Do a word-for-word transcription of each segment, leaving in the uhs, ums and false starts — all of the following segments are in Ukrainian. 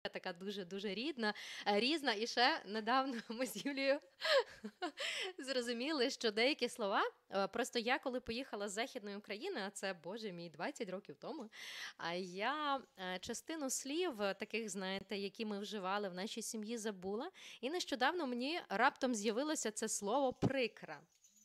атмосфера така дуже-дуже рідна, е, різна. І ще недавно ми з Юлією зрозуміли, що деякі слова, е, просто я коли поїхала з Західної України, а це, боже мій, двадцять років тому, а я е, частину слів е, таких, знаєте, які ми вживали в нашій сім'ї, забула. І нещодавно мені раптом з'явилося це слово «прикра».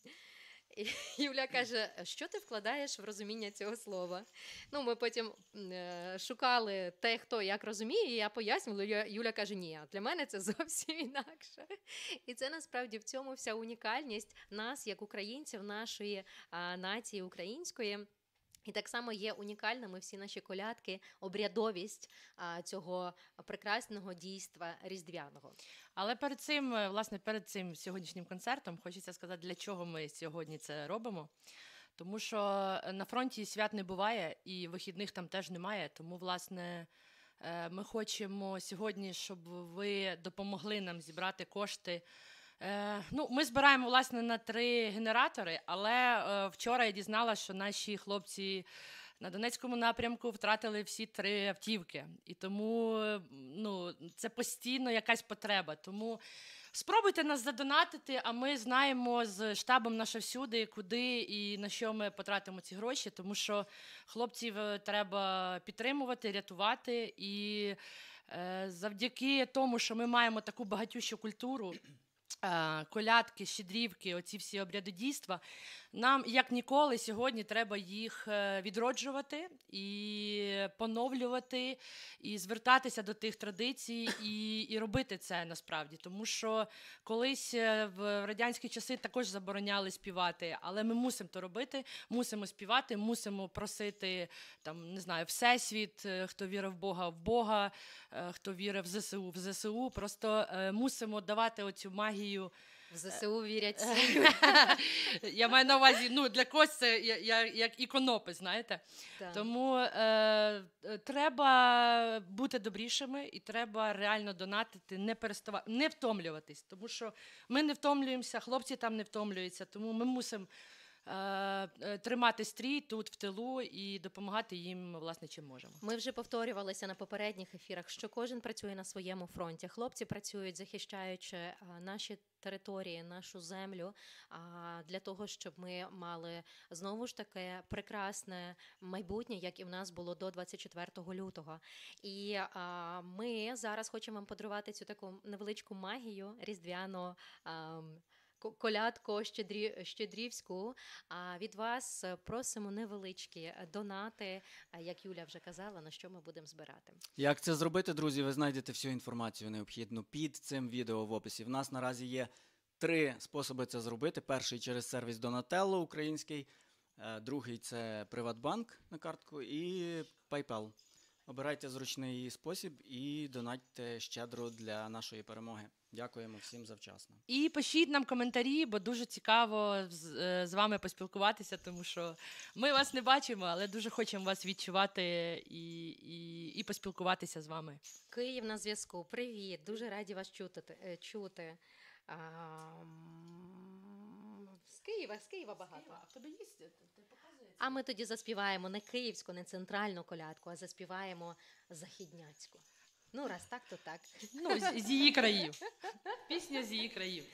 І Юля каже, що ти вкладаєш в розуміння цього слова? Ну, ми потім е, шукали те, хто як розуміє, і я пояснювала, Юля, Юля каже, ні, для мене це зовсім інакше. І це насправді в цьому вся унікальність нас, як українців, нашої а, нації української. І так само є унікальними всі наші колядки, обрядовість а, цього прекрасного дійства різдвяного. Але перед цим, власне, перед цим сьогоднішнім концертом хочеться сказати, для чого ми сьогодні це робимо. Тому що на фронті свят не буває, і вихідних там теж немає. Тому, власне, ми хочемо сьогодні, щоб ви допомогли нам зібрати кошти. Ну, ми збираємо, власне, на три генератори, але вчора я дізналася, що наші хлопці на Донецькому напрямку втратили всі три автівки. І тому, ну, це постійно якась потреба. Тому спробуйте нас задонатити, а ми знаємо з штабом «Наша всюди», куди і на що ми потратимо ці гроші, тому що хлопців треба підтримувати, рятувати. І е, завдяки тому, що ми маємо таку багатющу культуру, колядки, щедрівки, оці всі обряди дійства, нам, як ніколи, сьогодні треба їх відроджувати і поновлювати, і звертатися до тих традицій, і, і робити це насправді. Тому що колись в радянські часи також забороняли співати, але ми мусимо то робити, мусимо співати, мусимо просити, там, не знаю, Всесвіт, хто вірив в Бога, в Бога, хто вірив в ЗСУ, в ЗСУ. Просто мусимо давати оцю магію. В ЗСУ вірять всі. Я маю на увазі, ну, для когось це я, я, як іконопис, знаєте. Так. Тому е, треба бути добрішими і треба реально донатити, не переставати, не втомлюватись. Тому що ми не втомлюємося, хлопці там не втомлюються, тому ми мусимо е, тримати стрій тут, в тилу, і допомагати їм, власне, чим можемо. Ми вже повторювалися на попередніх ефірах, що кожен працює на своєму фронті. Хлопці працюють, захищаючи а, наші території, нашу землю, а, для того, щоб ми мали знову ж таке прекрасне майбутнє, як і в нас було до двадцять четвертого лютого. І а, ми зараз хочемо вам подарувати цю таку невеличку магію різдвяну, а, колядку щедрі, щедрівську. А від вас просимо невеличкі донати, як Юля вже казала, на що ми будемо збирати. Як це зробити, друзі, ви знайдете всю інформацію необхідну під цим відео в описі. В нас наразі є три способи це зробити. Перший через сервіс Donatello український, другий це Приватбанк на картку і PayPal. Обирайте зручний спосіб і донатьте щедро для нашої перемоги. Дякуємо всім завчасно. І пишіть нам коментарі, бо дуже цікаво з, з вами поспілкуватися, тому що ми вас не бачимо, але дуже хочемо вас відчувати і, і, і поспілкуватися з вами. Київ на зв'язку. Привіт. Дуже раді вас чути. чути. А, з Києва, з Києва багато. А в тебе є? Ти показуєш? А ми тоді заспіваємо не київську, не центральну колядку, а заспіваємо західняцьку. Ну, раз так, то так. Ну, з, з її країв. Пісня з її країв.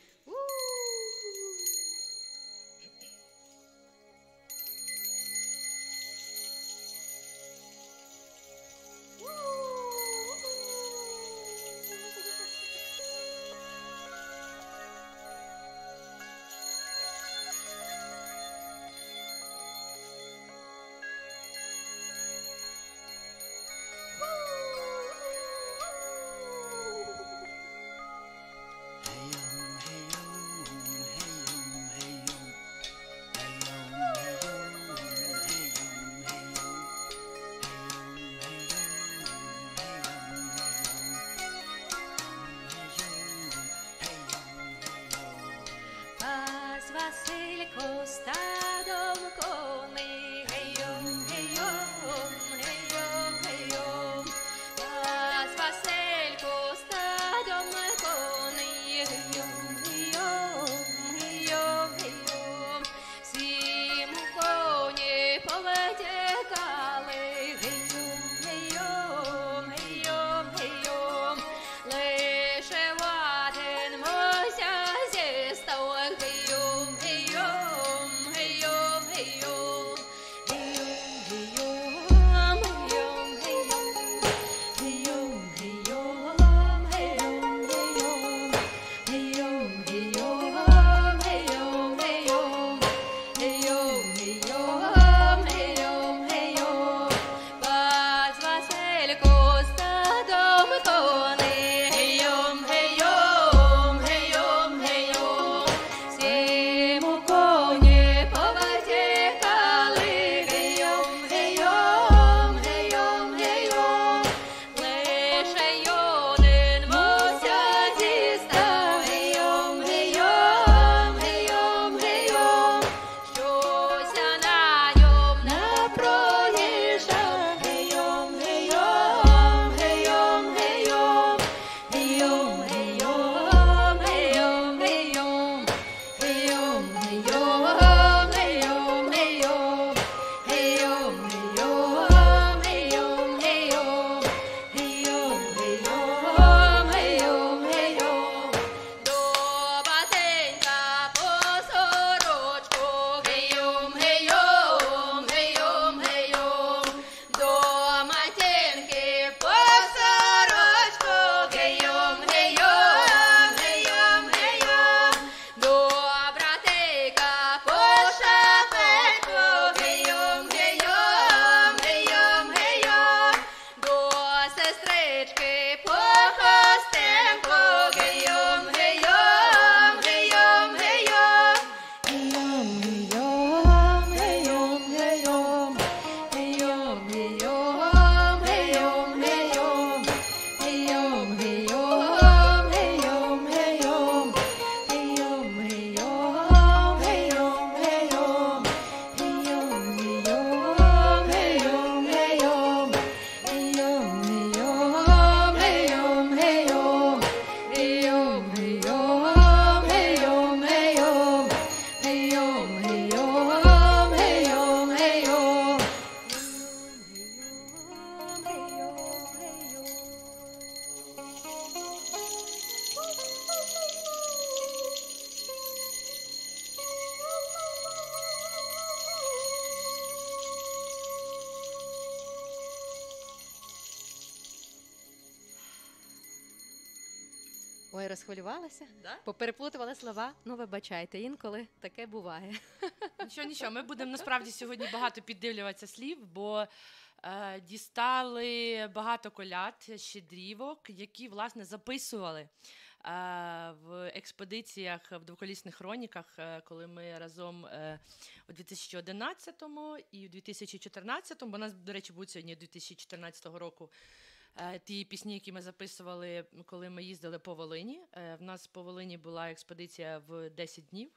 Ой, розхвилювалася? Да? Попереплутувала слова? Ну, вибачайте, інколи таке буває. Нічого, нічого, ми будемо насправді сьогодні багато піддивлюватися слів, бо е, дістали багато коляд, щедрівок, які, власне, записували е, в експедиціях в двоколісних хроніках, е, коли ми разом е, у дві тисячі одинадцятому і у дві тисячі чотирнадцятому, бо у нас, до речі, будуть сьогодні дві тисячі чотирнадцятого року, е, ті пісні, які ми записували, коли ми їздили по Волині. Е, в нас по Волині була експедиція в десять днів.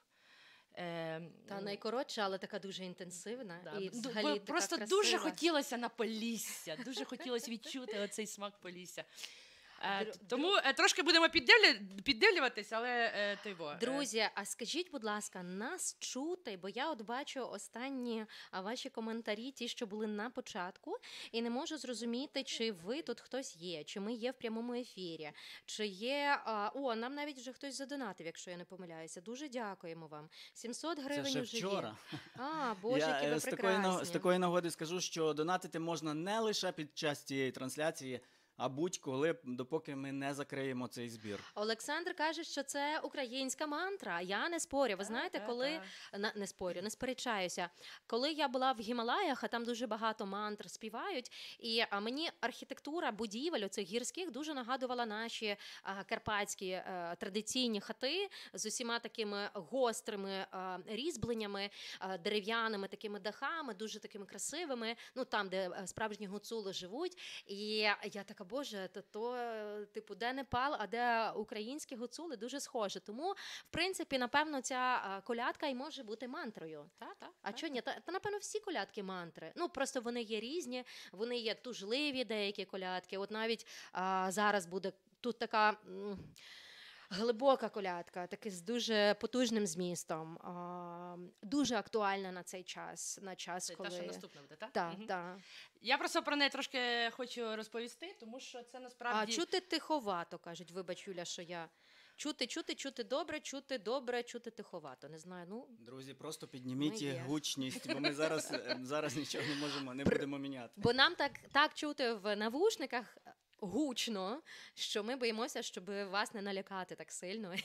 Е, Та найкоротша, але така дуже інтенсивна. Да. І Ду- взагалі бо така просто красива. дуже хотілося на Полісся, дуже хотілося відчути оцей смак Полісся. Е, Дру- тому е, трошки будемо піддивлю- піддивлюватись, але е, той во, е, Друзі, а скажіть, будь ласка, нас чути, бо я от бачу останні а, ваші коментарі, ті, що були на початку, і не можу зрозуміти, чи ви тут хтось є, чи ми є в прямому ефірі, чи є. А, о, нам навіть вже хтось задонатив, якщо я не помиляюся. Дуже дякуємо вам. сімсот Це гривень ще вже вчора. є. А, боже, Я які е, ви з такої, наг- з прекрасні. такої нагоди скажу, що донатити можна не лише під час цієї трансляції, а будь-коли, допоки ми не закриємо цей збір. Олександр каже, що це українська мантра. Я не спорю. Ви знаєте, та, коли та. на не спорю, не сперечаюся. Коли я була в Гімалаях, а там дуже багато мантр співають, і а, мені архітектура будівель оцих гірських дуже нагадувала наші а, карпатські а, традиційні хати з усіма такими гострими а, різьбленнями, а, дерев'яними такими дахами, дуже такими красивими. Ну там, де а, справжні гуцули живуть. І я така, боже, то, то е, типу, де Непал, а де українські гуцули, дуже схоже. Тому, в принципі, напевно, ця а, колядка і може бути мантрою. Та, та, А та, чого ні? Та, та, напевно, всі колядки мантри. Ну, просто вони є різні, вони є тужливі деякі колядки. От навіть а, зараз буде тут така... м, глибока колядка, таки з дуже потужним змістом, а, дуже актуальна на цей час, на час, Це коли... та, що наступна буде, так? Так, так. Я просто про неї трошки хочу розповісти, тому що це А насправді... чути тиховато, кажуть, вибач, Юля, що я... Чути, чути, чути добре, чути добре, чути тиховато. Не знаю, ну... Друзі, просто підніміть Ми є. гучність, бо ми зараз, е, зараз нічого не можемо, не будемо міняти. Бо нам так, так чути в навушниках гучно, що ми боїмося, щоб вас не налякати так сильно.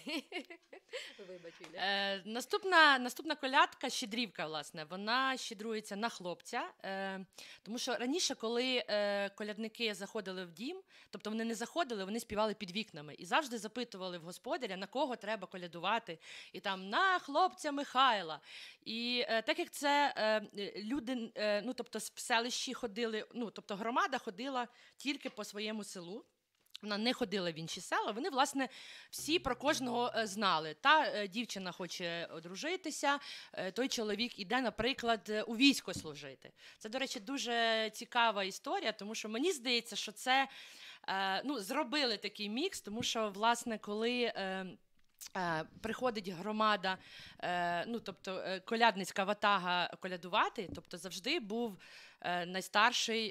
Вибач, Юля. Е, наступна, наступна колядка, щедрівка, власне, вона щедрується на хлопця. Е, тому що раніше, коли е, колядники заходили в дім, тобто вони не заходили, вони співали під вікнами і завжди запитували в господаря, на кого треба колядувати. І там, на хлопця Михайла. І е, так як це е, люди, е, ну, тобто в селищі ходили, ну, тобто громада ходила тільки по своєму селу, вона не ходила в інші села, вони, власне, всі про кожного е, знали. Та е, дівчина хоче одружитися, е, той чоловік іде, наприклад, е, у військо служити. Це, до речі, дуже цікава історія, тому що мені здається, що це, е, ну, зробили такий мікс, тому що, власне, коли... Е, Е, приходить громада, е, ну, тобто е, колядницька ватага колядувати, тобто завжди був е, найстарший,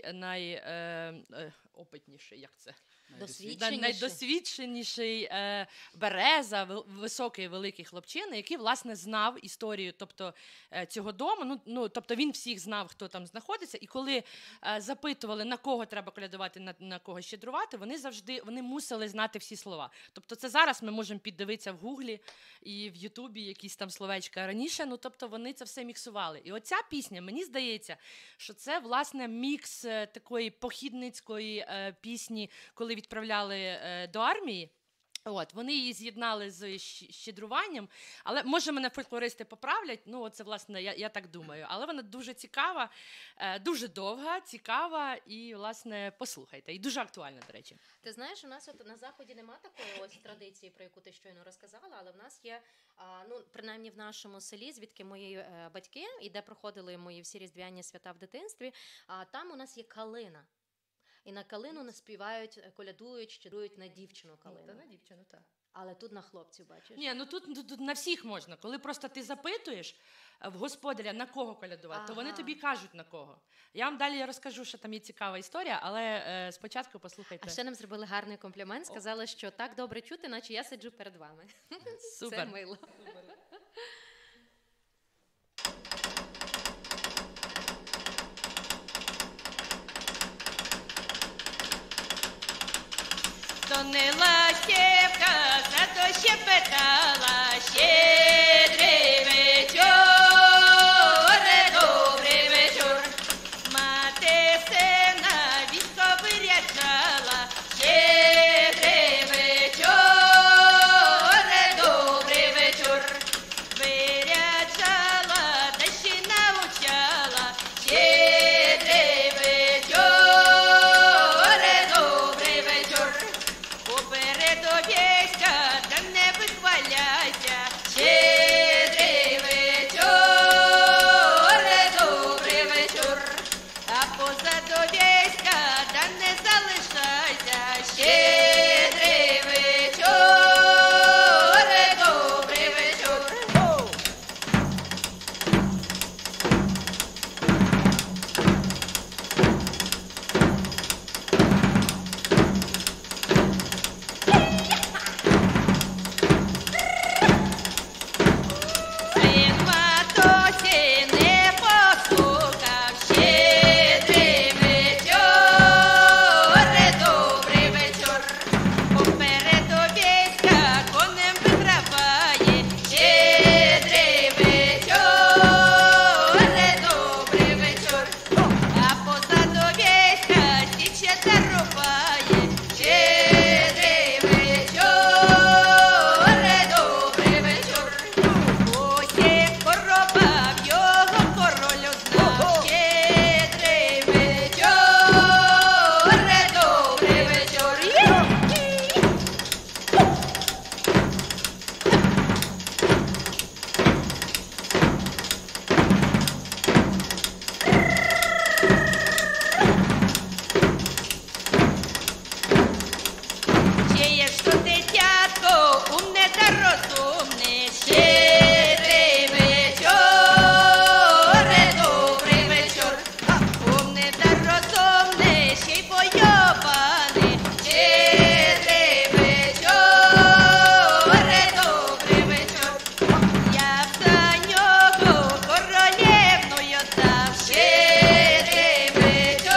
найопитніший, як це? Досвідченіший. Найдосвідченіший е, береза, вел- високий великий хлопчина, який, власне, знав історію, тобто, е, цього дому. Ну, ну, тобто він всіх знав, хто там знаходиться. І коли е, запитували, на кого треба колядувати, на, на кого щедрувати, вони завжди вони мусили знати всі слова. Тобто це зараз ми можемо піддивитися в Гуглі і в Ютубі якісь там словечка раніше. Ну, тобто вони це все міксували. І оця пісня, мені здається, що це, власне, мікс е, такої похідницької е, пісні, коли відправляли е, до армії. От, вони її з'єднали з щ- щедруванням, але, може, мене фольклористи поправлять, ну, це, власне, я, я так думаю. Але вона дуже цікава, е, дуже довга, цікава і, власне, послухайте. І дуже актуальна, до речі. Ти знаєш, у нас от на Заході нема такої ось традиції, про яку ти щойно розказала, але в нас є, а, ну, принаймні в нашому селі, звідки мої е, батьки, і де проходили мої всі різдвяні свята в дитинстві, а там у нас є калина. І на калину наспівають, е, колядують, щедрують на дівчину калину. дівчину, так. Але тут на хлопців, бачиш? Ні, ну тут, тут, тут на всіх можна. Коли просто ти запитуєш е, в господаря, на кого колядувати, то вони Ага. тобі кажуть, на кого. Я вам далі розкажу, що там є цікава історія, але е, спочатку послухайте. А ще нам зробили гарний комплімент, сказали, що так добре чути, наче я сиджу перед вами. Супер. Це мило. То не ластівка, щебетала, щедрий вечір, добрий вечір. Мати сина військо виряджала, щедрий вечір, добрий вечір. Виряджала, та ще навчала, щедрий вечір, добрий вечір. Попереду війська, та не вихваляйся, щедрий вечір, добрий вечір. А позаду війська, та не залишайся, щедрий вечір, добрий вечір. Син матусі не послухав, щедрий вечір, добрий вечір. Попереду війська конем виграває, щедрий вечір, добрий вечір. А позаду війська тіче зарубає, щедрий вечір, добрий вечір. Усіх коробав його королю знав, щедрий вечір, добрий вечір. Чиє ж то дитятко, умне та розумне, щедрий вечір, добрий вечір. Умне та розумне, ще й бойоване, щедрий вечір, добрий вечір. Я б за нього королевною дав, щедрий вечір,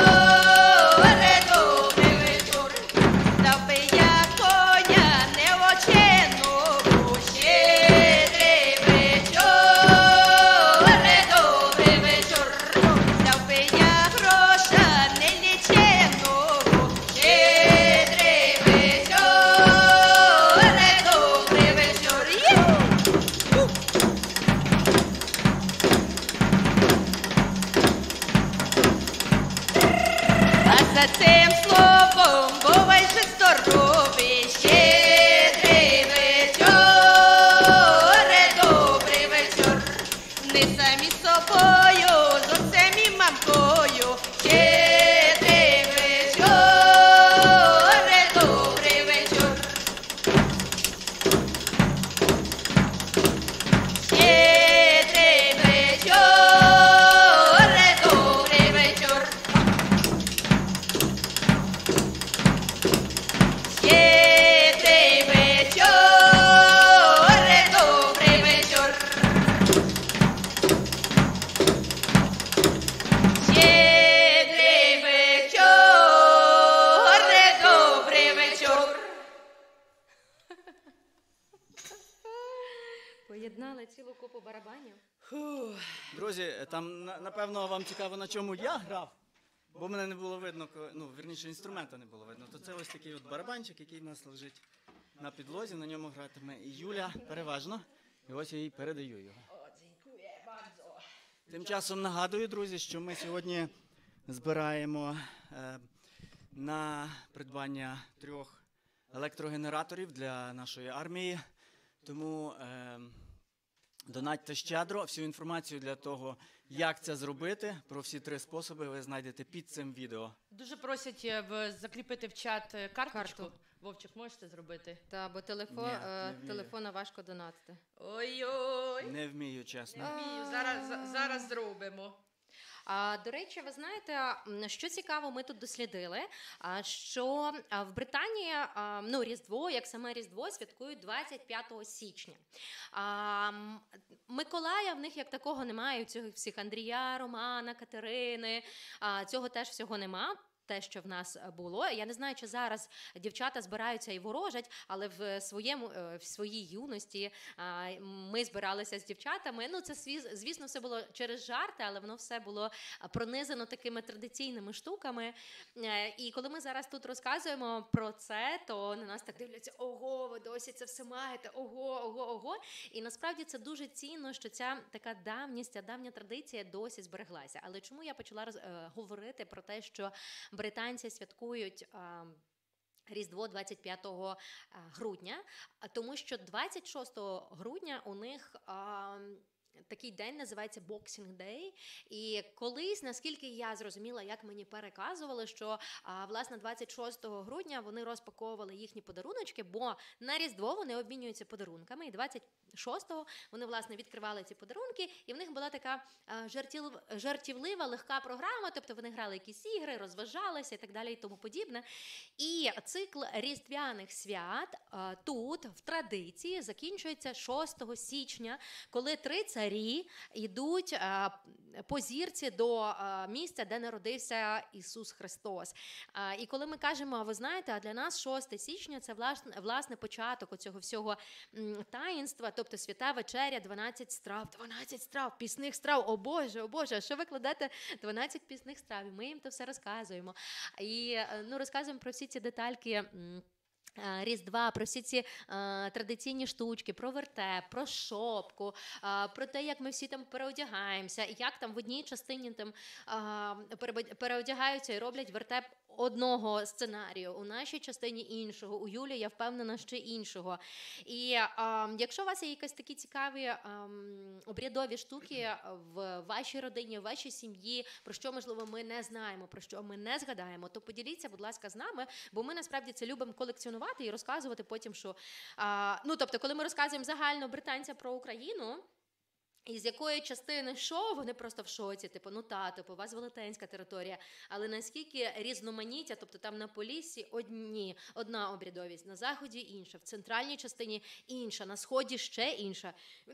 добрий вечір. Дав би я коня неоченого, щедрий вечір, добрий вечір. Дав би я гроша неліченого, щедрий вечір, добрий вечір. А за цим словом бувай же здоровий, щедрий вечір, добрий вечір. Не самі собою, зовсім і мамкою, щедрий вечір, добрий вечір. Щедрий вечір, добрий вечір. Щедрий вечір, добрий вечір. Щедрий вечір, добрий вечір. Поєднали цілу купу барабанів. Друзі, там на- напевно вам цікаво, на чому я грав, бо мене не було видно, ко- ну, вірніше, інструмента не було видно. То це ось такий от барабанчик, який в нас лежить на підлозі, на ньому гратиме і Юля переважно. І ось я їй передаю його. Тим часом нагадую, друзі, що ми сьогодні збираємо е, на придбання трьох електрогенераторів для нашої армії. Тому е, донатьте щедро. Всю інформацію для того, як це зробити, про всі три способи ви знайдете під цим відео. Дуже просять е, в- закріпити в чат е, карточку. Карту. Вовчик, можеш це зробити? Та, бо телефон, Ні, е, не вмію. телефона важко донатити. Ой-ой. Не вмію, чесно. Вмію. Зараз, за- зараз зробимо. А, до речі, ви знаєте, м, що цікаво, ми тут дослідили, а, що а, в Британії а, ну, Різдво, як саме Різдво, святкують двадцять п'ятого січня. А, м, Миколая в них як такого немає, у цих всіх Андрія, Романа, Катерини, а, цього теж всього нема. те, що в нас було. Я не знаю, чи зараз дівчата збираються і ворожать, але в своєму в своїй юності ми збиралися з дівчатами. Ну, це, звісно, все було через жарти, але воно все було пронизано такими традиційними штуками. І коли ми зараз тут розказуємо про це, то на нас так дивляться: ого, ви досі це все маєте, ого, ого, ого. І насправді це дуже цінно, що ця така давність, ця давня традиція досі збереглася. Але чому я почала роз, е, говорити про те, що британці святкують е, Різдво двадцять п'ятого грудня? Тому що двадцять шостого грудня у них е, такий день називається Boxing Day. І колись, наскільки я зрозуміла, як мені переказували, що, а, власне, двадцять шостого грудня вони розпаковували їхні подаруночки, бо на Різдво вони обмінюються подарунками. І двадцять шостого вони, власне, відкривали ці подарунки, і в них була така а, жартів, жартівлива, легка програма, тобто вони грали якісь ігри, розважалися і так далі і тому подібне. І цикл різдвяних свят а, тут, в традиції, закінчується шостого січня, коли три царі йдуть а, по зірці до а, місця, де народився Ісус Христос. А, і коли ми кажемо, а ви знаєте, а для нас шостого січня – це власне, власне початок оцього всього м, таїнства, тобто свята вечеря, дванадцять страв, дванадцять страв, пісних страв, о Боже, о Боже, що ви кладете дванадцять пісних страв? І ми їм то все розказуємо. І ну, розказуємо про всі ці детальки м, Різдва, про всі ці а, традиційні штучки, про вертеп, про шопку, а, про те, як ми всі там переодягаємося, як там в одній частині там а, переодягаються і роблять вертеп одного сценарію, у нашій частині іншого, у Юлі, я впевнена, ще іншого. І а, якщо у вас є якісь такі цікаві а, обрядові штуки в вашій родині, в вашій сім'ї, про що, можливо, ми не знаємо, про що ми не згадаємо, то поділіться, будь ласка, з нами, бо ми насправді це любимо колекціонувати і розказувати потім, що... А, ну, тобто, коли ми розказуємо загально британцям про Україну, і з якої частини шоу, вони просто в шоці, типу, ну та, типу, у вас велетенська територія, але наскільки різноманіття, тобто там на Поліссі одні, одна обрядовість, на Заході інша, в центральній частині інша, на Сході ще інша,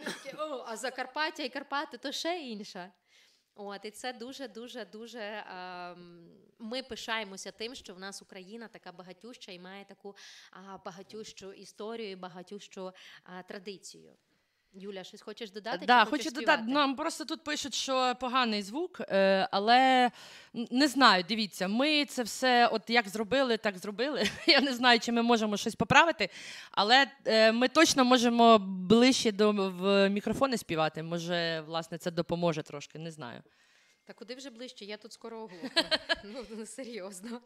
о, а Закарпаття і Карпати то ще інша. От, і це дуже-дуже-дуже, е, ми пишаємося тим, що в нас Україна така багатюща і має таку а, багатющу історію і багатющу а, традицію. Юля, щось хочеш додати? Да, чи хочу хочеш додати. співати? Нам просто тут пишуть, що поганий звук, е, але не знаю, дивіться, ми це все от як зробили, так зробили. Я не знаю, чи ми можемо щось поправити, але е, ми точно можемо ближче до в мікрофони співати. Може, власне, це допоможе трошки, не знаю. Та куди вже ближче? Я тут скоро оглухну. Ну, серйозно.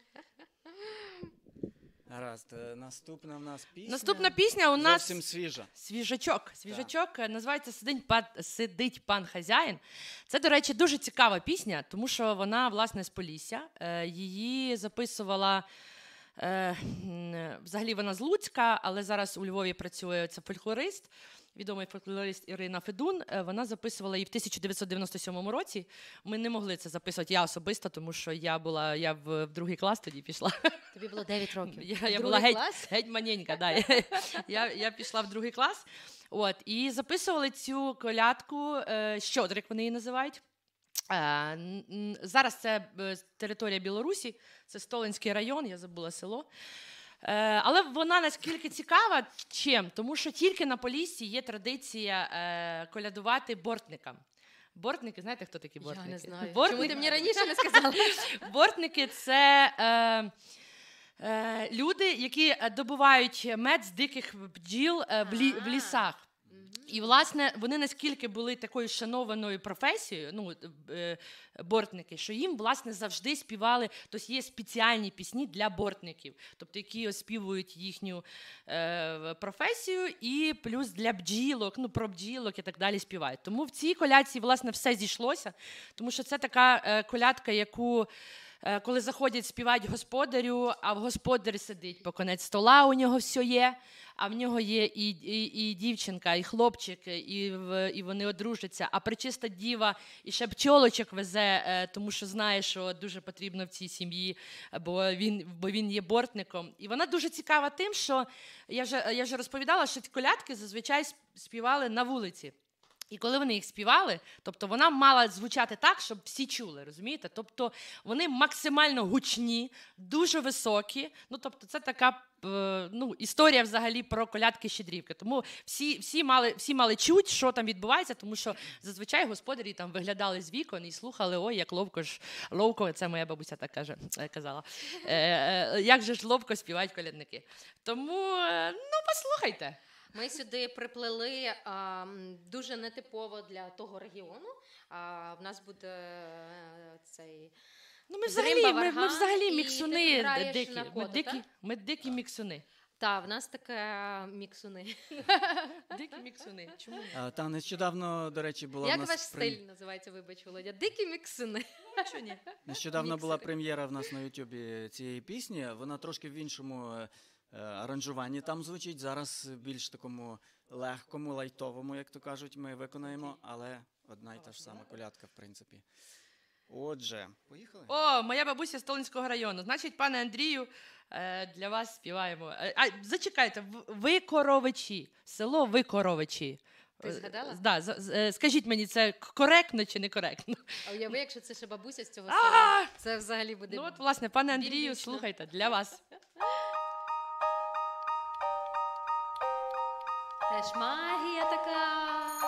Гаразд, е, наступна в нас пісня. Наступна пісня у нас зовсім свіжа. Свіжачок. Свіжачок е, називається «Сидить пан, сидить пан хазяїн». Це, до речі, дуже цікава пісня, тому що вона, власне, з Полісся. Е, Її записувала, е, м, взагалі вона з Луцька, але зараз у Львові працює це фольклорист, відомий фольклорист Ірина Федун. Е, Вона записувала її в тисяча дев'ятсот дев'яносто сьомому році. Ми не могли це записувати, я особисто, тому що я була, я в, в другий клас тоді пішла. Тобі було дев'ять років. Я, я Другий була геть, клас? геть маненька, да. я, я, я пішла в другий клас. От, і записували цю колядку, е, щодр, як вони її називають. Е, н- н- зараз це е, територія Білорусі, це Столинський район, я забула село. Е, але вона наскільки цікава, чим? Тому що тільки на Поліссі є традиція е, колядувати бортникам. Бортники, знаєте, хто такі бортники? Я не знаю. Бортники- Чому ти мені раніше не сказала? Бортники – це е, е, люди, які е, добувають мед з диких бджіл е, в, лі, в лісах. І, власне, вони наскільки були такою шанованою професією, ну, е, бортники, що їм, власне, завжди співали, тобто є спеціальні пісні для бортників, тобто які оспівують їхню е, професію, і плюс для бджілок, ну, про бджілок і так далі співають. Тому в цій колядці, власне, все зійшлося, тому що це така е, колядка, яку... е, Коли заходять, співають господарю, а в господарі сидить по конець стола, у нього все є, а в нього є і, і, і дівчинка, і хлопчик, і, в- і вони одружаться, а пречиста діва і ще пчолочок везе, е, тому що знає, що дуже потрібно в цій сім'ї, бо він, бо він є бортником. І вона дуже цікава тим, що я вже, я вже розповідала, що ці колядки зазвичай сп- співали на вулиці. І коли вони їх співали, тобто вона мала звучати так, щоб всі чули, розумієте? Тобто вони максимально гучні, дуже високі. Ну, тобто це така е, ну, історія взагалі про колядки-щедрівки. Тому всі, всі, мали, всі мали чути, що там відбувається, тому що зазвичай господарі там виглядали з вікон і слухали, ой, як ловко ж, ловко, це моя бабуся так каже, казала, е, е, як же ж ловко співають колядники. Тому, е, ну, послухайте. Ми сюди приплели а, дуже нетипово для того регіону. А, в нас буде е, цей Ну, ми Зримба, взагалі, ми, ми варган, взагалі і ти міксуни граєш дикі. на Ми коду, дикі, так? ми дикі міксуни. Та, в нас таке міксуни. Дикі міксуни. Чому ні? А, Та нещодавно, до речі, була в Як нас ваш прем- стиль називається, вибач, Володя? Дикі міксуни. Чого ні? Нещодавно була Міксери. прем'єра в нас на Ютубі цієї пісні. Вона трошки в іншому е, е, аранжуванні там звучить. Зараз більш такому легкому, лайтовому, як то кажуть, ми виконаємо, але одна й та ж сама колядка, в принципі. Отже, поїхали? О, моя бабуся з Толинського району. Значить, пане Андрію, е, для вас співаємо. Е, А, зачекайте, в- Викоровичі, село Викоровичі. Ти згадала? Е, Да, з- з- е, скажіть мені, це к- коректно чи не коректно? А уяви, якщо це ще бабуся з цього А! села. Це взагалі буде. Ну от, власне, пане Андрію, Більбічно. слухайте, для вас. Теж магія така.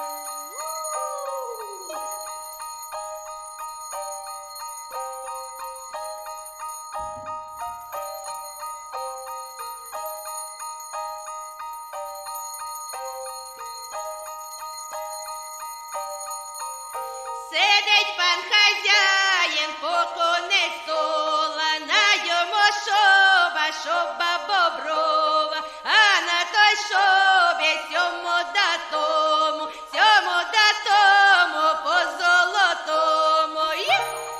Сидить пан хазяїн, поконе стола, на йому шоба, шоба боброва, а на той шобі сьому да тому, сьому да тому, по золотому. Є!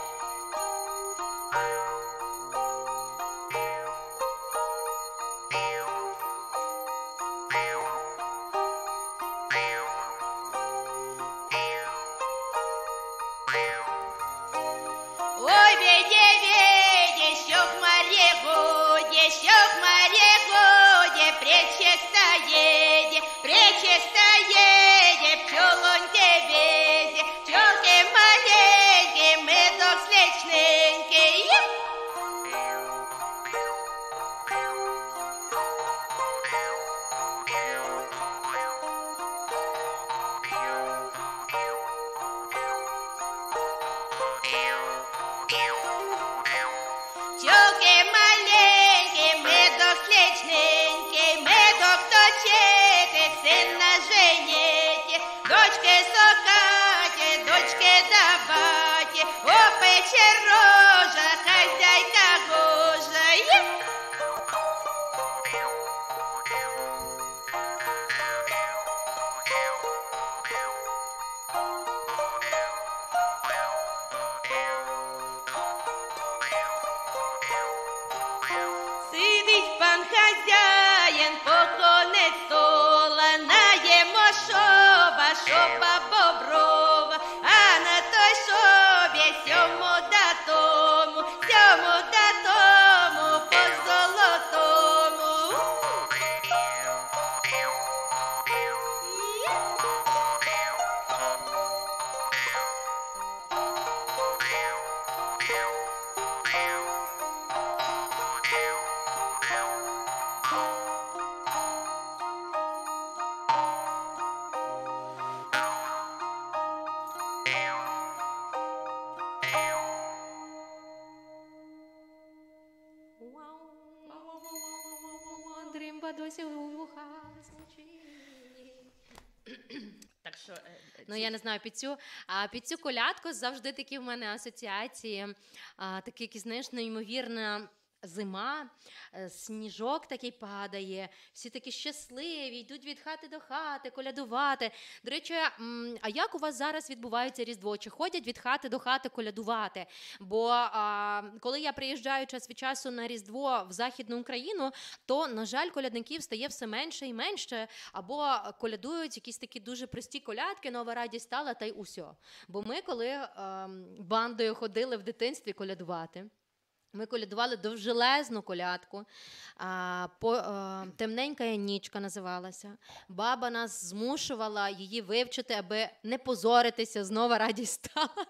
Ой, веде, веде, що хмарє годе, що хмарє годе, пречисто еде, пречисто еде, пчелоньке веде, пчелки маленькі, медок слечненький. Є! Пчелки маленькі, медок слечненький, медок точити, сина женєте, дочки сокаті, дочки даваті, опече рожа, хазяйка гожа. Є! Сидить пан хазяїн, поконе стола, наємо шоба, шоба боброва, а на той шобі сьому да тому, сьому да тому, по золотому. Дримба досі у вухах звучить. Так що, е, е, Ну, ці- я не знаю, під цю, а, під цю колядку завжди такі в мене асоціації, а, такі якісь, знаєш, неймовірна зима, е, сніжок такий падає, всі такі щасливі, йдуть від хати до хати, колядувати. До речі, м, а як у вас зараз відбувається Різдво? Чи ходять від хати до хати колядувати? Бо а, коли я приїжджаю час від часу на Різдво в Західну Україну, то, на жаль, колядників стає все менше і менше, або колядують якісь такі дуже прості колядки, нова радість стала, та й усьо. Бо ми, коли ем, бандою ходили в дитинстві колядувати, Ми колядували довжелезну колядку, а, по, а, «Темненька нічка» називалася. Баба нас змушувала її вивчити, аби не позоритися, знову радість стала.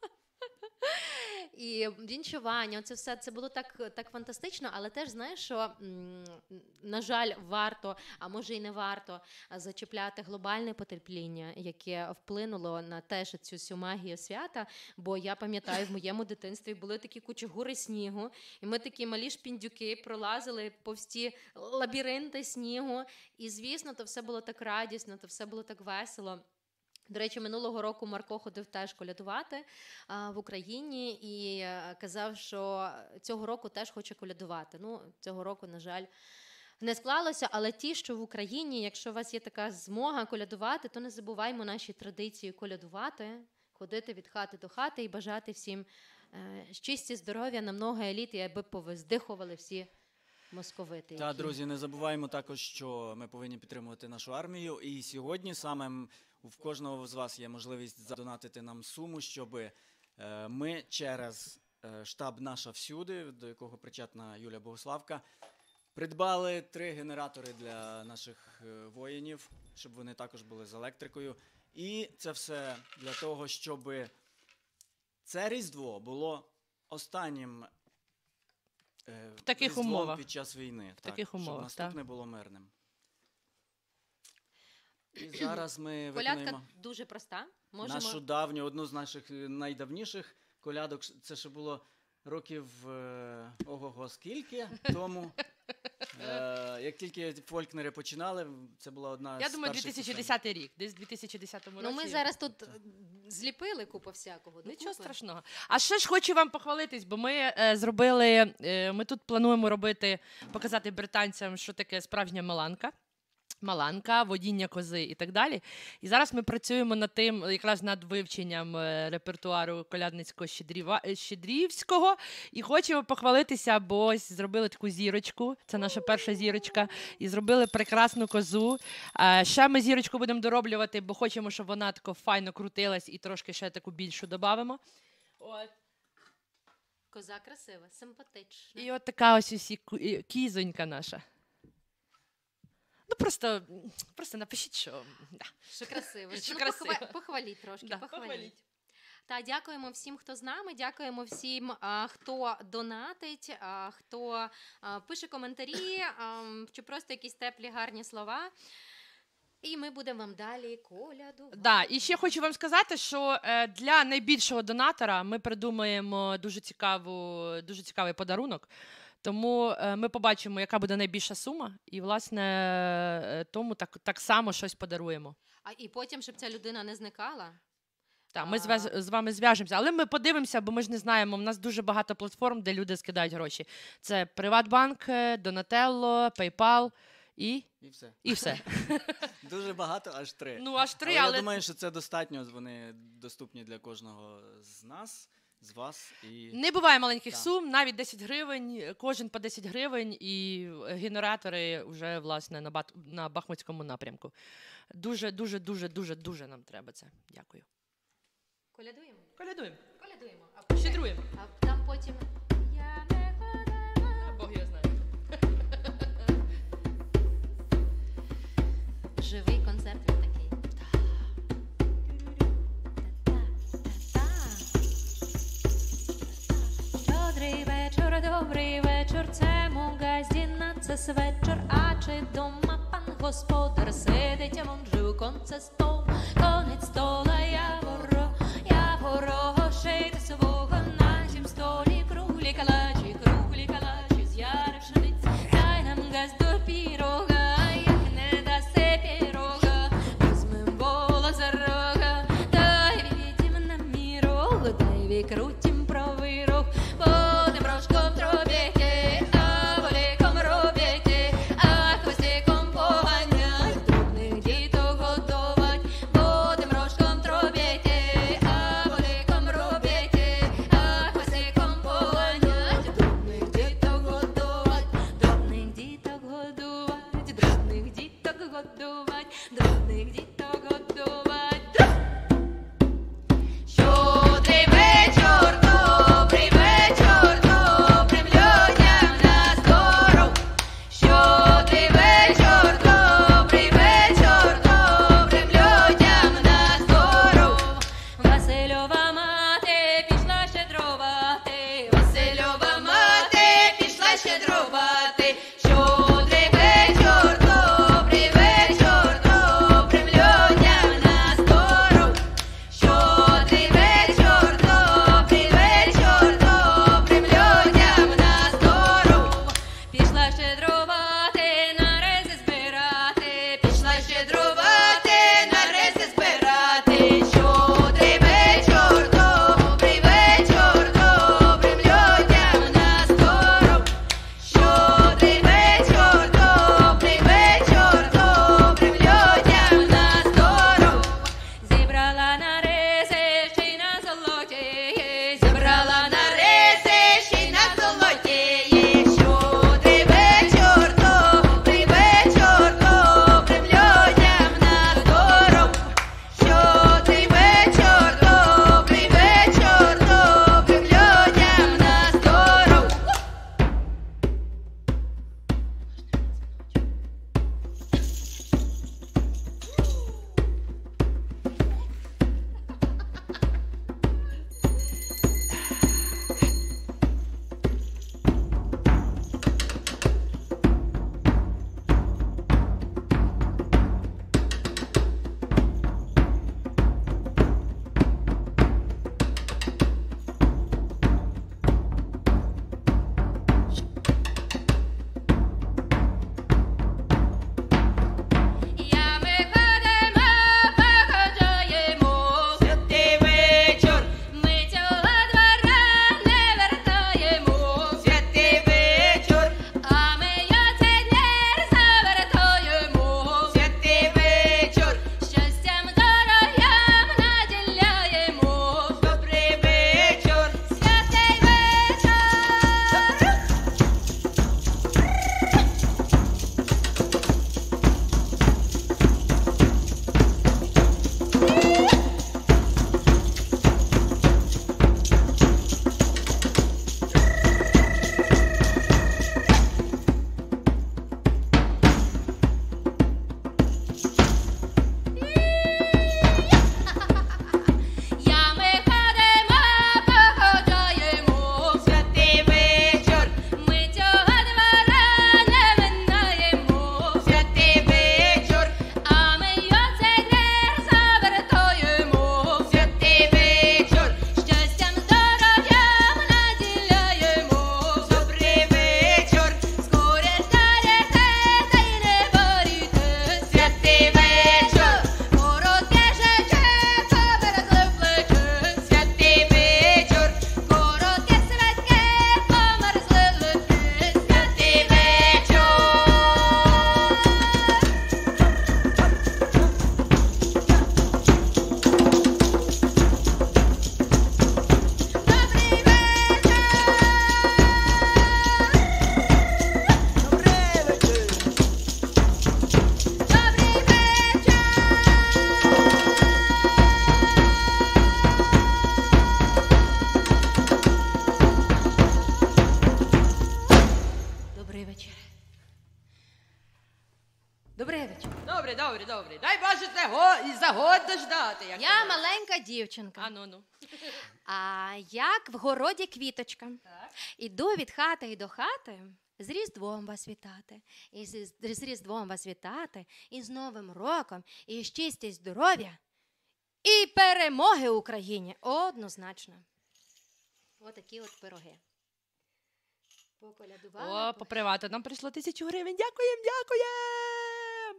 І вінчування, це все, це було так, так фантастично, але теж, знаєш, що, м, на жаль, варто, а може і не варто, зачіпляти глобальне потепління, яке вплинуло на теж цю всю магію свята, бо я пам'ятаю, в моєму дитинстві були такі кучугури снігу, і ми такі малі шпіндюки пролазили повз ті лабіринти снігу, і, звісно, то все було так радісно, то все було так весело. До речі, минулого року Марко ходив теж колядувати а, в Україні і а, казав, що цього року теж хоче колядувати. Ну, цього року, на жаль, не склалося, але ті, що в Україні, якщо у вас є така змога колядувати, то не забуваймо наші традиції колядувати, ходити від хати до хати і бажати всім е, щасті, здоров'я, на много еліт, і аби повиздихували всі московити. Та, які... друзі, не забуваємо також, що ми повинні підтримувати нашу армію. І сьогодні саме в кожного з вас є можливість задонатити нам суму, щоб ми через штаб «Наша всюди», до якого причетна Юлія Богославка, придбали три генератори для наших воїнів, щоб вони також були з електрикою. І це все для того, щоб це Різдво було останнім в таких Різдвом умовах. під час війни. В таких так, умовах, щоб наступне так. було мирним. І зараз ми Колядка виконуємо дуже проста. Можемо... нашу давню, одну з наших найдавніших колядок. Це ще було років е, ого-го скільки тому. Е, як тільки фолькнери починали, це була одна Я з думаю, перших дві тисячі десятий рік. Десь в дві тисячі десятому році. Ну, ми зараз тут е, зліпили купу всякого. Нічого докупи. страшного. А ще ж хочу вам похвалитись, бо ми е, зробили, е, ми тут плануємо робити, показати британцям, що таке справжня маланка. Маланка, водіння кози і так далі. І зараз ми працюємо над тим, якраз над вивченням е, репертуару колядницько-щедрівського. І хочемо похвалитися, бо ось зробили таку зірочку. Це наша перша зірочка. І зробили прекрасну козу. Е, ще ми зірочку будемо дороблювати, бо хочемо, щоб вона тако файно крутилась і трошки ще таку більшу додамо. От. Коза красива, симпатична. І от така ось усі ку- і кізонька наша. Ну, просто, просто напишіть, що... Да. Що красиво. Що Ну, красиво. похва- Похваліть трошки, Да, похваліть. похваліть. Та дякуємо всім, хто з нами, дякуємо всім, а, хто донатить, а, хто а, пише коментарі, а, чи просто якісь теплі, гарні слова. І ми будемо вам далі колядувати. Да, і ще хочу вам сказати, що е, для найбільшого донатора ми придумаємо дуже, цікаву, дуже цікавий подарунок. Тому е, ми побачимо, яка буде найбільша сума, і, власне, е, тому так, так само щось подаруємо. А і потім, щоб ця людина не зникала. Так, ми А. зв'яз- з вами зв'яжемося, але ми подивимося, бо ми ж не знаємо. У нас дуже багато платформ, де люди скидають гроші. Це Приватбанк, Донателло, PayPal і, І все. і все. Дуже багато, аж три. Ну, аж три, але, але... я думаю, що це достатньо, вони доступні для кожного з нас, з вас. І... Не буває маленьких Так. сум, навіть десять гривень, кожен по десять гривень, і генератори вже, власне, на, Бат... на Бахмутському напрямку. Дуже, дуже, дуже, дуже, дуже нам треба це. Дякую. Колядуємо? Колядуємо. Колядуємо. А потім, Щедруємо. а там потім... Я не ходила. Бог його знає. Живий концерт він такий. Щодрий вечір, добрий вечір, це магазин, це свечір, а чи дома пан господар сидить, а вон же у конце стол, конець стола яворо, яворо, шийте свого, на чим столі круглі калачі, круглі калачі з ярешниць, дай нам газ до пірога, як не даси пірога, візьмем вола за рога, дай відім нам мірог, дай відкрутім правий рог, будем рожком тробіти, а воліком робити, а хвостиком поганять, трудних діток готовать, будем рожком вечір. Добрий вечір. Добре, добре, добре. Дай Боже це го... і загод дождати. Як Я маленька дівчинка. А ну, ну. А як в городі квіточка. Так. Іду від хати і до хати, з Різдвом вас вітати, і з, з Різдвом вас вітати, і з Новим роком, і щастя, і здоров'я, і перемоги Україні. Однозначно. Отакі от пироги. Поколядували. О, по привату. Нам прийшло тисячу гривень. Дякуємо, дякуємо.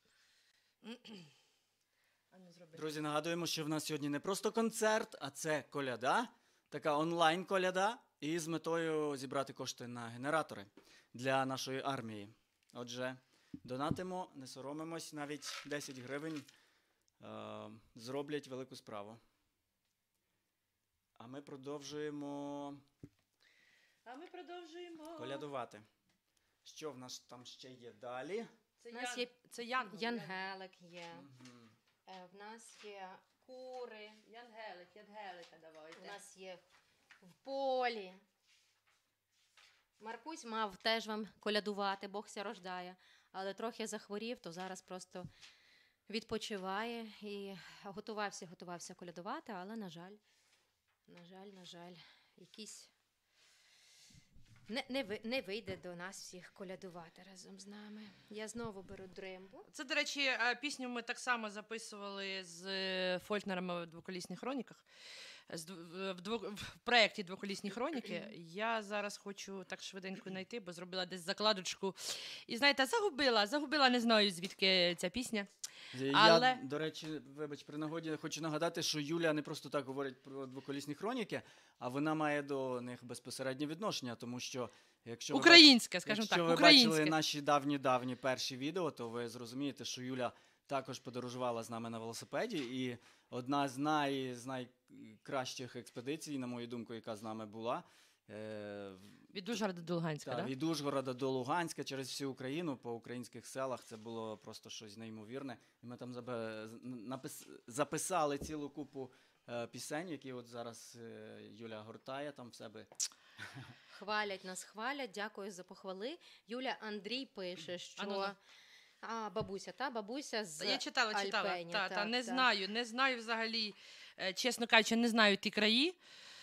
А ну, зроби. Друзі, нагадуємо, що в нас сьогодні не просто концерт, а це коляда, така онлайн-коляда, і з метою зібрати кошти на генератори для нашої армії. Отже, донатимо, не соромимось, навіть десять гривень е- зроблять велику справу. А ми продовжуємо А ми продовжуємо. колядувати. Що в нас там ще є далі? Це, У нас Ян... є це Янгол. Янгелик є. Мгм. Е, В нас є кури. Янгелик, Янгелика давайте. У нас є в полі. Маркусь мав теж вам колядувати, Бог ся рождає, але трохи захворів, то зараз просто відпочиває і готувався, готувався колядувати, але, на жаль, на жаль, на жаль, якийсь не, не, ви- не вийде до нас всіх колядувати разом з нами. Я знову беру дримбу. Це, до речі, е, пісню ми так само записували з е, Фольтнерами в двоколісній хроніках. З дв- В, дво- в проєкті «Двоколісні хроніки». Я зараз хочу так швиденько знайти, бо зробила десь закладочку. І, знаєте, загубила, загубила, не знаю, звідки ця пісня. Я, Але- до речі, вибач, при нагоді хочу нагадати, що Юля не просто так говорить про двоколісні хроніки, а вона має до них безпосереднє відношення, тому що якщо ви Українське, бач- скажімо якщо так, ви українське. бачили наші давні-давні перші відео, то ви зрозумієте, що Юля також подорожувала з нами на велосипеді, і одна з, най, з найкращих експедицій, на мою думку, яка з нами була, е, Від Ужгорода до Луганська, та, так? Да? від Ужгорода до Луганська через всю Україну по українських селах. Це було просто щось неймовірне. І ми там забе- з- напис- записали цілу купу е, пісень, які от зараз е, Юля гортає там в себе. Хвалять нас, хвалять, дякую за похвали. Юля Андрій пише, що... А ну, ну. А, бабуся, та, бабуся з Та Я читала, читала. Альпені, Та, та, так, не так. знаю, не знаю взагалі, е, чесно кажучи, не знаю ті краї.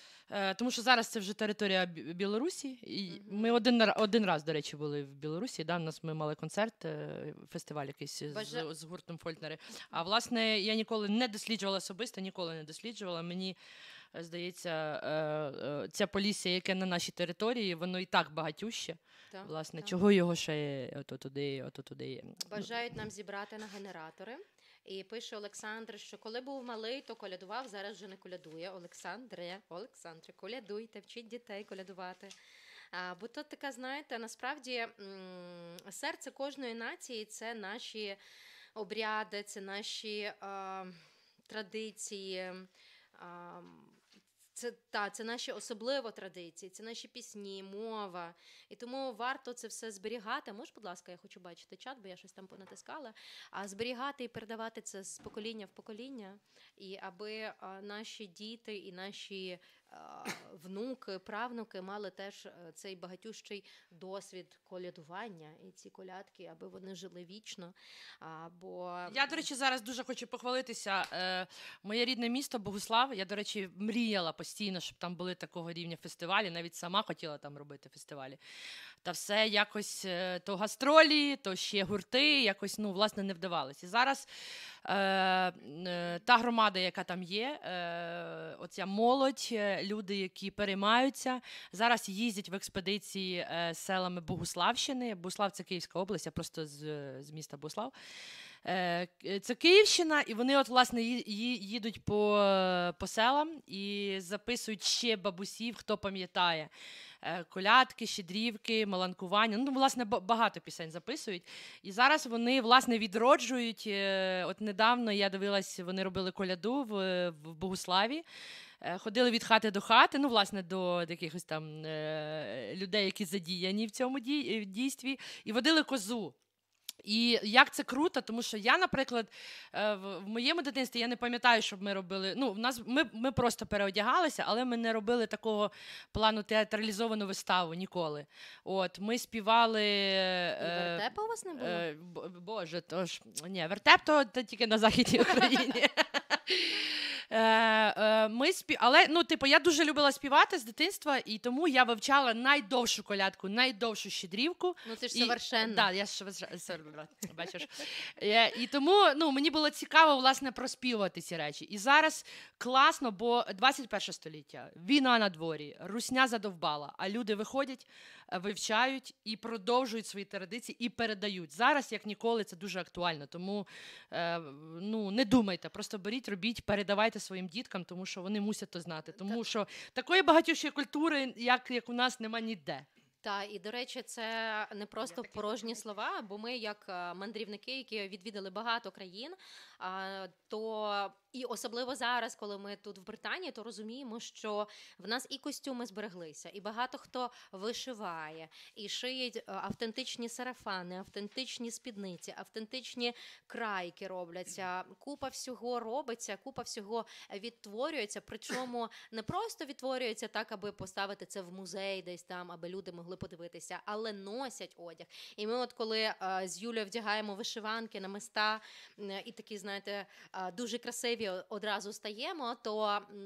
Е, Тому що зараз це вже територія Бі- Білорусі. І Мгм. ми один, ра- один раз, до речі, були в Білорусі. Да? У нас ми мали концерт, е, фестиваль якийсь Бажа- з, з гуртом Фольтнери. А власне, я ніколи не досліджувала особисто, ніколи не досліджувала. Мені е, здається, е, е, ця полісся, яке на нашій території, воно і так багатюще. Та, Власне, та. чого його ще ото туди, ото туди. Бажають нам зібрати на генератори. І пише Олександр, що коли був малий, то колядував, зараз вже не колядує. Олександре, Олександре, колядуйте, вчіть дітей колядувати. А, бо то така, знаєте, насправді м, серце кожної нації – це наші обряди, це наші а, традиції. А, це, та, це наші особливо традиції, це наші пісні, мова. І тому варто це все зберігати. Можеш, будь ласка, я хочу бачити чат, бо я щось там понатискала. А зберігати і передавати це з покоління в покоління. І аби а, наші діти і наші а, внуки, правнуки мали теж е, цей багатющий досвід колядування. І ці колядки, аби вони жили вічно. А, бо... Я, до речі, зараз дуже хочу похвалитися. Е, моє рідне місто Богуслав. Я, до речі, мріяла постійно, щоб там були такого рівня фестивалі. Навіть сама хотіла там робити фестивалі. Та все якось е, то гастролі, то ще гурти, якось, ну, власне, не вдавалось. І зараз е, е, та громада, яка там є, е, оця молодь, е, люди, які переймаються, зараз їздять в експедиції е, селами Богуславщини. Богуслав – це Київська область, я просто з, з міста Богуслав. Е, к- Це Київщина, і вони от, власне, ї- ї- їдуть по, е, по селам і записують ще бабусів, хто пам'ятає. Е, Колядки, щедрівки, маланкування. Ну, власне, ба- багато пісень записують. І зараз вони, власне, відроджують. е, От недавно я дивилась, вони робили коляду в, в Богуславі. Е, Ходили від хати до хати, ну, власне, до якихось там е, людей, які задіяні в цьому дій- дійстві, і водили козу. І як це круто, тому що я, наприклад, е, в в моєму дитинстві я не пам'ятаю, щоб ми робили. Ну, в нас ми, ми просто переодягалися, але ми не робили такого плану театралізовану виставу ніколи. От ми співали. І е, вертепа у вас не було? е, бо- Боже, то ж ні, вертеп то, то тільки на Західній Україні. Е, е, Ми спів... Але, ну, типу, я дуже любила співати з дитинства, і тому я вивчала найдовшу колядку, найдовшу щедрівку. Ну ти ж І- совершенна. Да, я ж совершенна, бачиш. Е, І тому, ну, мені було цікаво, власне, проспівувати ці речі. І зараз класно, бо двадцять перше століття, війна на дворі, русня задовбала, а люди виходять, е, вивчають і продовжують свої традиції і передають. Зараз, як ніколи, це дуже актуально. Тому, е, ну, не думайте, просто беріть, робіть, передавайте своїм діткам, тому що вони мусять то знати. Тому що такої багатющої культури, як, як у нас, нема ніде. Та і до речі, це не просто порожні слова, бо ми, як е, мандрівники, які відвідали багато країн, а, то і особливо зараз, коли ми тут в Британії, то розуміємо, що в нас і костюми збереглися, і багато хто вишиває, і шиють е, автентичні сарафани, автентичні спідниці, автентичні крайки робляться. Купа всього робиться, купа всього відтворюється. Причому не просто відтворюється так, аби поставити це в музей десь там, аби люди могли подивитися, але носять одяг. І ми от коли е, з Юлею вдягаємо вишиванки, намиста е, і такі, знаєте, е, дуже красиві одразу стаємо, то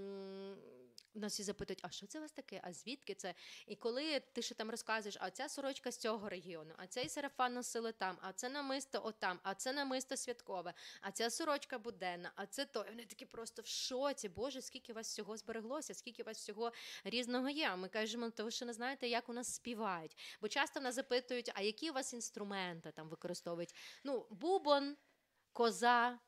м, нас всі запитують, а що це у вас таке, а звідки це? І коли ти ще там розказуєш, а ця сорочка з цього регіону, а цей сарафан носили там, а це намисто отам, а це намисто святкове, а ця сорочка буденна, а це то. І вони такі просто в шоці, Боже, скільки у вас всього збереглося, скільки у вас всього різного є. А ми кажемо, то ви ще не знаєте, як у нас співають. Бо часто нас запитують, а які у вас інструменти там використовують? Ну, бубон, коза,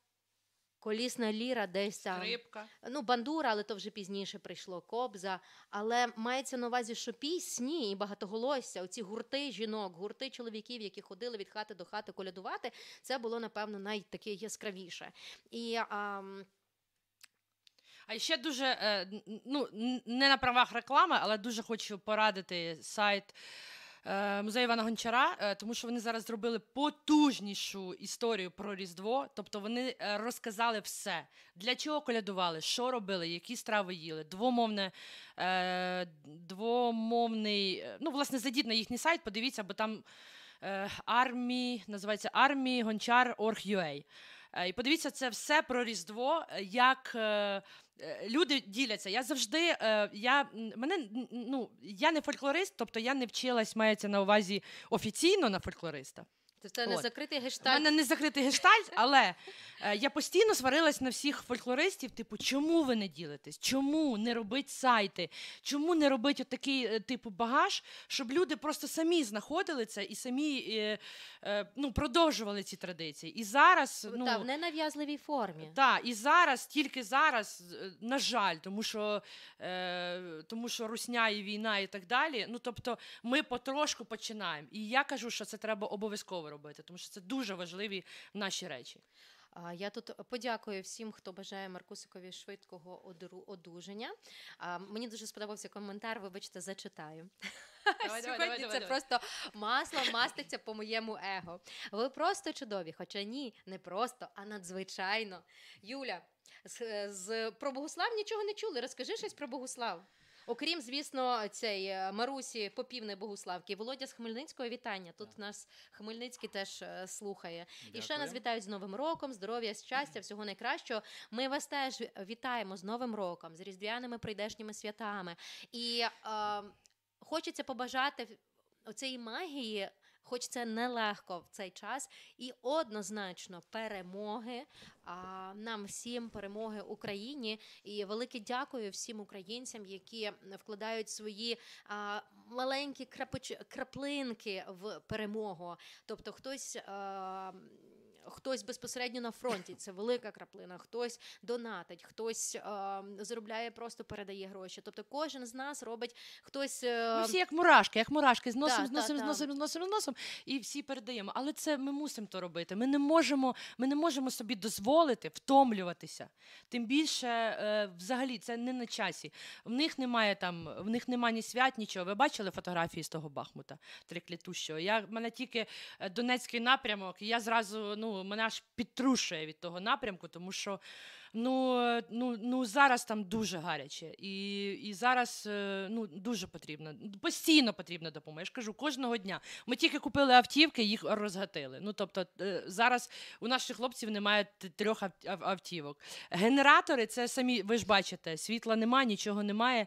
колісна ліра десь там. Скрипка. Ну, бандура, але то вже пізніше прийшло, кобза. Але мається на увазі, що пісні і багатоголосся, оці гурти жінок, гурти чоловіків, які ходили від хати до хати колядувати, це було, напевно, найтаке яскравіше. І... ам, А ще дуже, е, н- ну, н- не на правах реклами, але дуже хочу порадити сайт е, музею Івана Гончара, е, тому що вони зараз зробили потужнішу історію про Різдво. Тобто вони е, розказали все, для чого колядували, що робили, які страви їли, двомовне, е, двомовний, е, ну, власне, зайдіть на їхній сайт, подивіться, бо там е, армії, називається армії гончар крапка орг крапка ю а. Е, І подивіться, це все про Різдво, е, як е, е, люди діляться. Я завжди, е, я, м, мене, н- ну, я не фольклорист, тобто я не вчилась, мається на увазі офіційно на фольклориста. то це не От. закритий У гештальт. мене не закритий гештальт, але е, я постійно сварилась на всіх фольклористів, типу, чому ви не ділитесь? Чому не робить сайти? Чому не робить отакий, е, типу, багаж, щоб люди просто самі знаходили це і самі е, е, ну, продовжували ці традиції. І зараз, ну, Та, в ненав'язливій формі. так, і зараз, тільки зараз, е, на жаль, тому що, е, тому що русня і війна і так далі, ну, тобто ми потрошку починаємо. І я кажу, що це треба обов'язково робити, тому що це дуже важливі наші речі. А, Я тут подякую всім, хто бажає Маркусикові швидкого одру- одужання. А, Мені дуже сподобався коментар, вибачте, зачитаю. давай, Сьогодні давай, це давай. просто масло маститься по моєму его. Ви просто чудові, хоча ні, не просто, а надзвичайно. Юля, з, з, про Богуслав нічого не чули. Розкажи щось про Богуслав. Окрім, звісно, цей е, Марусі Попівни Богуславки. Володя з Хмельницького, вітання. Тут нас Хмельницький теж е, слухає. І ще нас вітають з Новим роком, здоров'я, щастя, всього найкращого. Ми вас теж вітаємо з Новим роком, з різдвяними прийдешніми святами. І е, хочеться побажати оцеї магії, хоч це нелегко в цей час, і однозначно перемоги а, нам всім, перемоги Україні. І велике дякую всім українцям, які вкладають свої а, маленькі крапоч... краплинки в перемогу. Тобто хтось а, хтось безпосередньо на фронті, це велика краплина, хтось донатить, хтось е, заробляє, просто передає гроші. Тобто кожен з нас робить, хтось... Е... Ми всі як мурашки, як мурашки, зносимо, та, зносимо, та, зносимо, зносимо, зносимо, і всі передаємо. Але це ми мусимо то робити. Ми не можемо, ми не можемо собі дозволити втомлюватися. Тим більше, е, взагалі, це не на часі. В них немає там, в них немає ні свят, нічого. Ви бачили фотографії з того Бахмута, триклятущого? Я, мене тільки Донецький напрямок, і я зразу, ну, мене аж підтрушує від того напрямку, тому що Ну, ну, ну, зараз там дуже гаряче. І, і зараз ну, дуже потрібно, постійно потрібна допомога. Я ж кажу, кожного дня. Ми тільки купили автівки, їх розгатили. Ну, тобто, зараз у наших хлопців немає трьох автівок. Генератори, це самі, ви ж бачите, світла немає, нічого немає.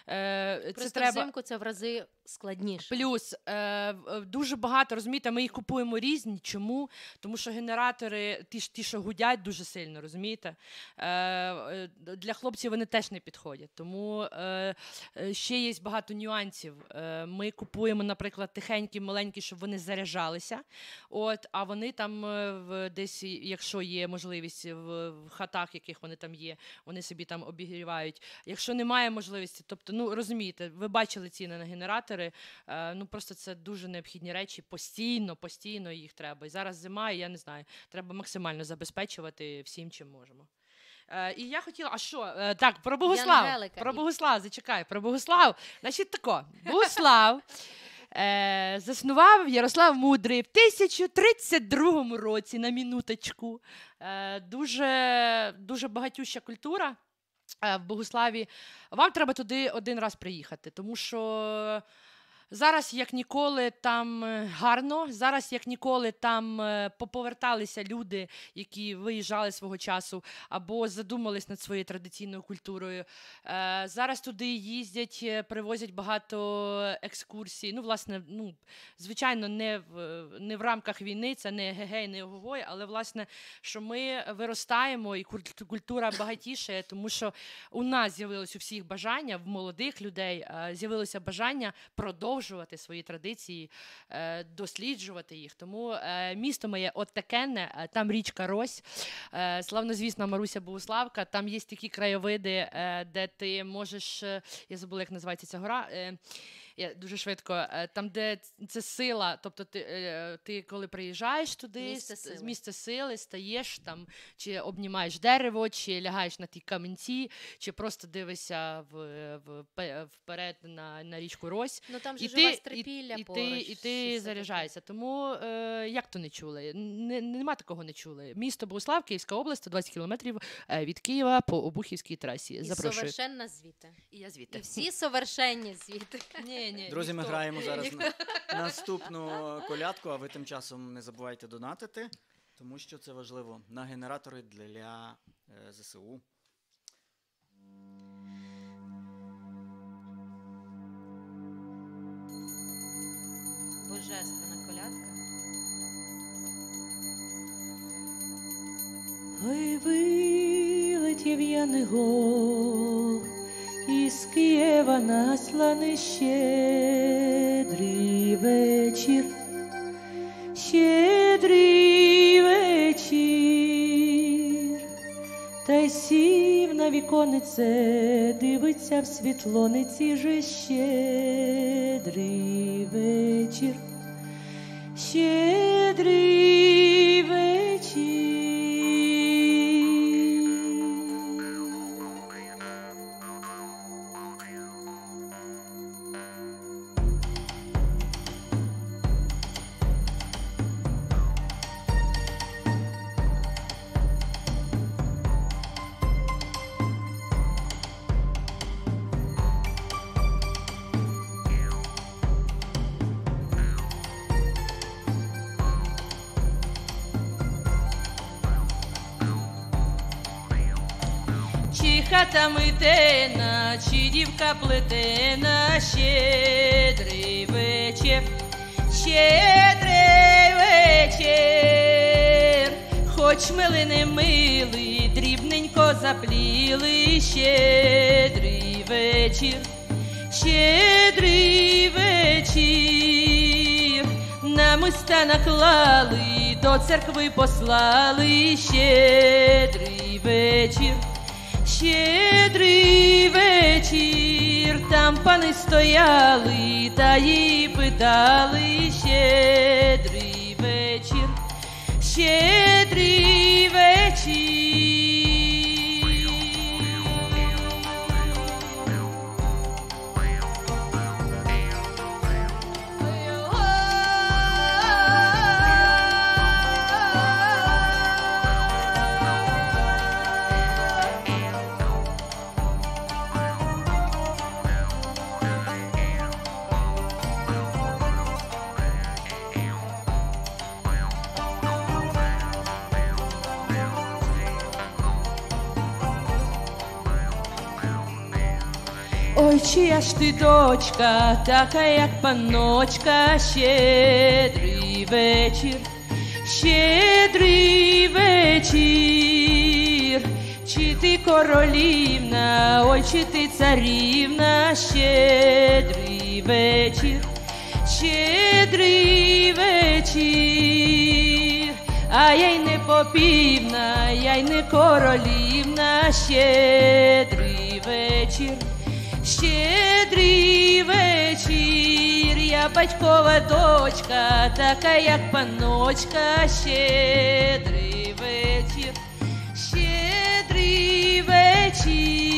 Це Просто треба... взимку це в рази складніше. Плюс е, дуже багато, розумієте, ми їх купуємо різні. Чому? Тому що генератори, ті, ті що гудять дуже сильно, розумієте? Е, для хлопців вони теж не підходять. Тому е, ще є багато нюансів. Е, ми купуємо, наприклад, тихенькі, маленькі, щоб вони заряджалися. От, а вони там в, десь, якщо є можливість, в, в хатах, яких вони там є, вони собі там обігрівають. Якщо немає можливості, тобто, ну, розумієте, ви бачили ціни на генератори, ну просто це дуже необхідні речі, постійно, постійно їх треба. І зараз зима, і я не знаю, треба максимально забезпечувати всім, чим можемо. Е, і я хотіла, а що, е, так, про Богослав, Ангелика. про Богослав, зачекай, про Богослав. Значить тако, Богослав е, заснував Ярослав Мудрий в тисяча тридцять другому році, на минуточку. Е, дуже, дуже багатюща культура е, в Богославі. Вам треба туди один раз приїхати, тому що зараз, як ніколи, там гарно, зараз, як ніколи, там поповерталися люди, які виїжджали свого часу або задумались над своєю традиційною культурою. Зараз туди їздять, привозять багато екскурсій. Ну, власне, ну, звичайно, не в, не в рамках війни, це не гегей, не огогой, але, власне, що ми виростаємо і культура багатіше, тому що у нас з'явилось у всіх бажання, в молодих людей з'явилося бажання продовжувати свої традиції, досліджувати їх. Тому місто моє от такенне, там річка Рось, славнозвісна Маруся Богуславка, там є такі краєвиди, де ти можеш, я забула, як називається ця гора, я дуже швидко, там, де це сила, тобто ти, ти коли приїжджаєш туди, місце з сили. місця сили, стаєш там, чи обнімаєш дерево, чи лягаєш на ті камінці, чи просто дивишся в, в, вперед на, на річку Рось. Ну там же І ж ти, у вас трипілля і, і, поруч. ти, і ти заряджаєшся. Тому е, як то не чули? Не, нема такого не чули. Місто Богуслав, Київська область, сто двадцять кілометрів від Києва по Обухівській трасі. І Запрошую. совершенна звідти. І я звідти. І всі совершенні звідти. Ні, ні, Друзі, ми ніхто. граємо зараз на наступну колядку, а ви тим часом не забувайте донатити, тому що це важливо на генератори для е, ЗСУ. Божественна колядка. Ой, вилетів Янгол із Києва насланий щедрий вечір, щедрий вечір, та й сів на віконице, дивиться в світлониці же щедрий вечір, щедрий вечір. Чи хата митена, чи дівка плетена, щедрий вечір, щедрий вечір, хоч мили не мили, дрібненько запліли, щедрий вечір, щедрий вечір, на на миста наклали, до церкви послали. Щедрий вечір, щедрий вечір, там пани стояли та її питали. Щедрий вечір, щедрий вечір. Ой, чия ж ти дочка, така як панночка. Щедрий вечір, щедрий вечір, чи ти королівна, ой, чи ти царівна. Щедрий вечір, щедрий вечір, а я й не попівна, я й не королівна. Щедрий вечір, щедрий вечір, я батькова дочка, така як панночка. Щедрий вечір, щедрий вечір.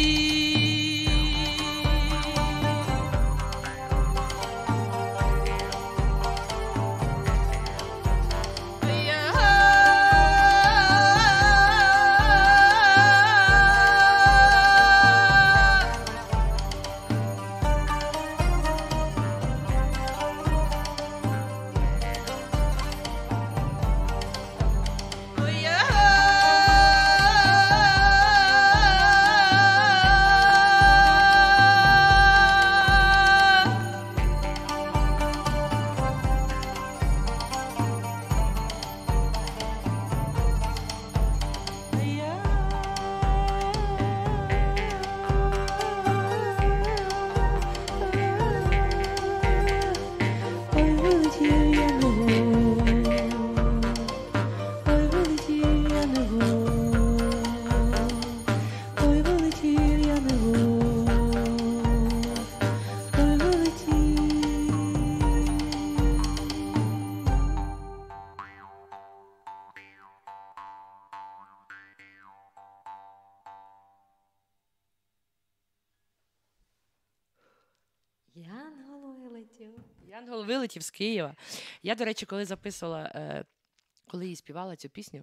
Янгол вилетів. Янгол вилетів з Києва. Я, до речі, коли записувала, е, коли її співала цю пісню,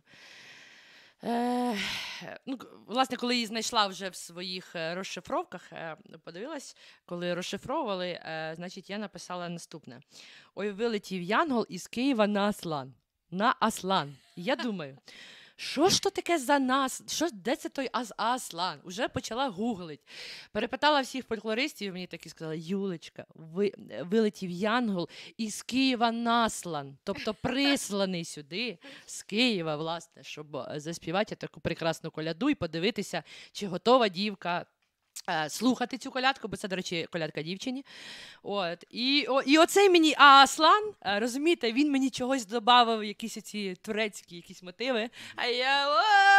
е, ну, власне, коли її знайшла вже в своїх е, розшифровках, е, подивилась, коли розшифровували, е, значить, я написала наступне. Ой, вилетів Янгол із Києва на Аслан. На Аслан. І я думаю, що ж то таке за нас? Що, де це той аз Аслан? Уже почала гуглить. Перепитала всіх фольклористів, і мені такі сказали: Юлечка, ви, вилетів Янгол із Києва на Аслан. Тобто присланий сюди, з Києва, власне, щоб заспівати таку прекрасну коляду і подивитися, чи готова дівка е, слухати цю колядку, бо це, до речі, колядка дівчині. От. І, о, і оцей мені а Аслан, е, розумієте, він мені чогось додав, якісь оці турецькі якісь мотиви. А я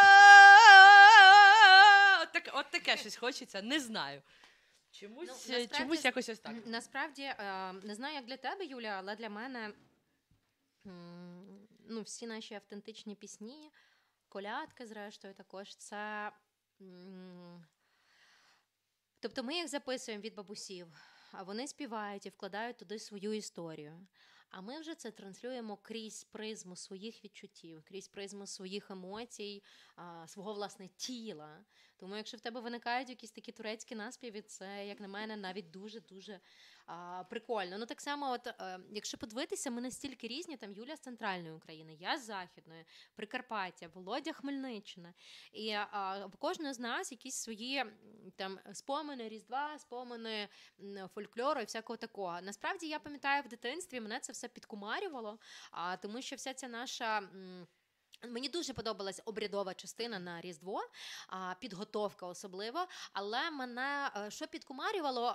от, так, от таке щось хочеться, не знаю. Чомусь, Ну, е, насправді, чомусь якось ось так. Насправді, е, не знаю, як для тебе, Юля, але для мене м, ну, всі наші автентичні пісні, колядки, зрештою, також, це... м, Тобто ми їх записуємо від бабусів, а вони співають і вкладають туди свою історію. А ми вже це транслюємо крізь призму своїх відчуттів, крізь призму своїх емоцій, а, свого, власне, тіла. Тому якщо в тебе виникають якісь такі турецькі наспіви, це, як на мене, навіть дуже-дуже а, прикольно. Ну, так само, от, а, якщо подивитися, ми настільки різні, там Юля з Центральної України, я з Західної, Прикарпаття, Володя Хмельниччина. І а, в кожного з нас якісь свої там спомини Різдва, спомини м, фольклору і всякого такого. Насправді, я пам'ятаю, в дитинстві мене це все підкумарювало, а, тому що вся ця наша... М, Мені дуже подобалась обрядова частина на Різдво, а, підготовка особливо, але мене, е, що підкумарювало,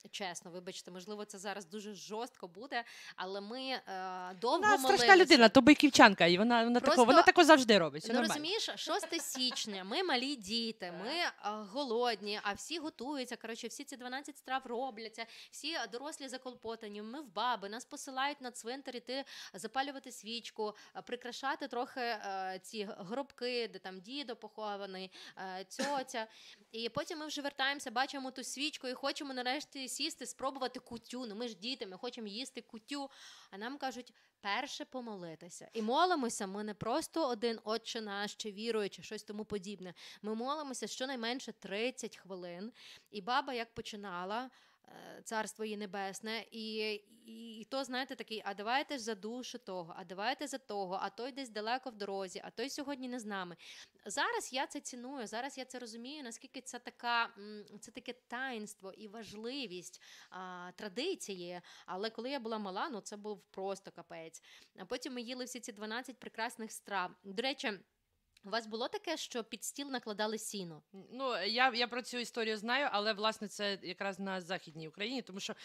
чесно, вибачте, можливо, це зараз дуже жорстко буде, але ми е, довго Вона молилися. страшна людина, то бойківчанка, і вона, вона, Просто- тако, вона тако завжди робить. Все Ну, нормально. розумієш, шостого січня, ми малі діти, ми а, голодні, а всі готуються, коротше, всі ці дванадцять страв робляться, всі дорослі заколпотані, ми в баби, нас посилають на цвинтар іти запалювати свічку, а, прикрашати трохи а, ці гробки, де там дідо похований, а, цьоця. І потім ми вже вертаємося, бачимо ту свічку і хочемо нарешті сісти, спробувати кутю. Ну ми ж діти, ми хочемо їсти кутю. А нам кажуть, перше помолитися. І молимося ми не просто один «Отче наш» чи віруючи, щось тому подібне. Ми молимося щонайменше тридцять хвилин. І баба як починала, е, царство її небесне, і, і, і то, знаєте, такий, а давайте ж за душу того, а давайте за того, а той десь далеко в дорозі, а той сьогодні не з нами. Зараз я це ціную, зараз я це розумію, наскільки це така, м, це таке таїнство і важливість а, традиції. Але коли я була мала, ну це був просто капець. А потім ми їли всі ці дванадцять прекрасних страв. До речі, у вас було таке, що під стіл накладали сіно? Ну, я, я про цю історію знаю, але, власне, це якраз на Західній Україні, тому що,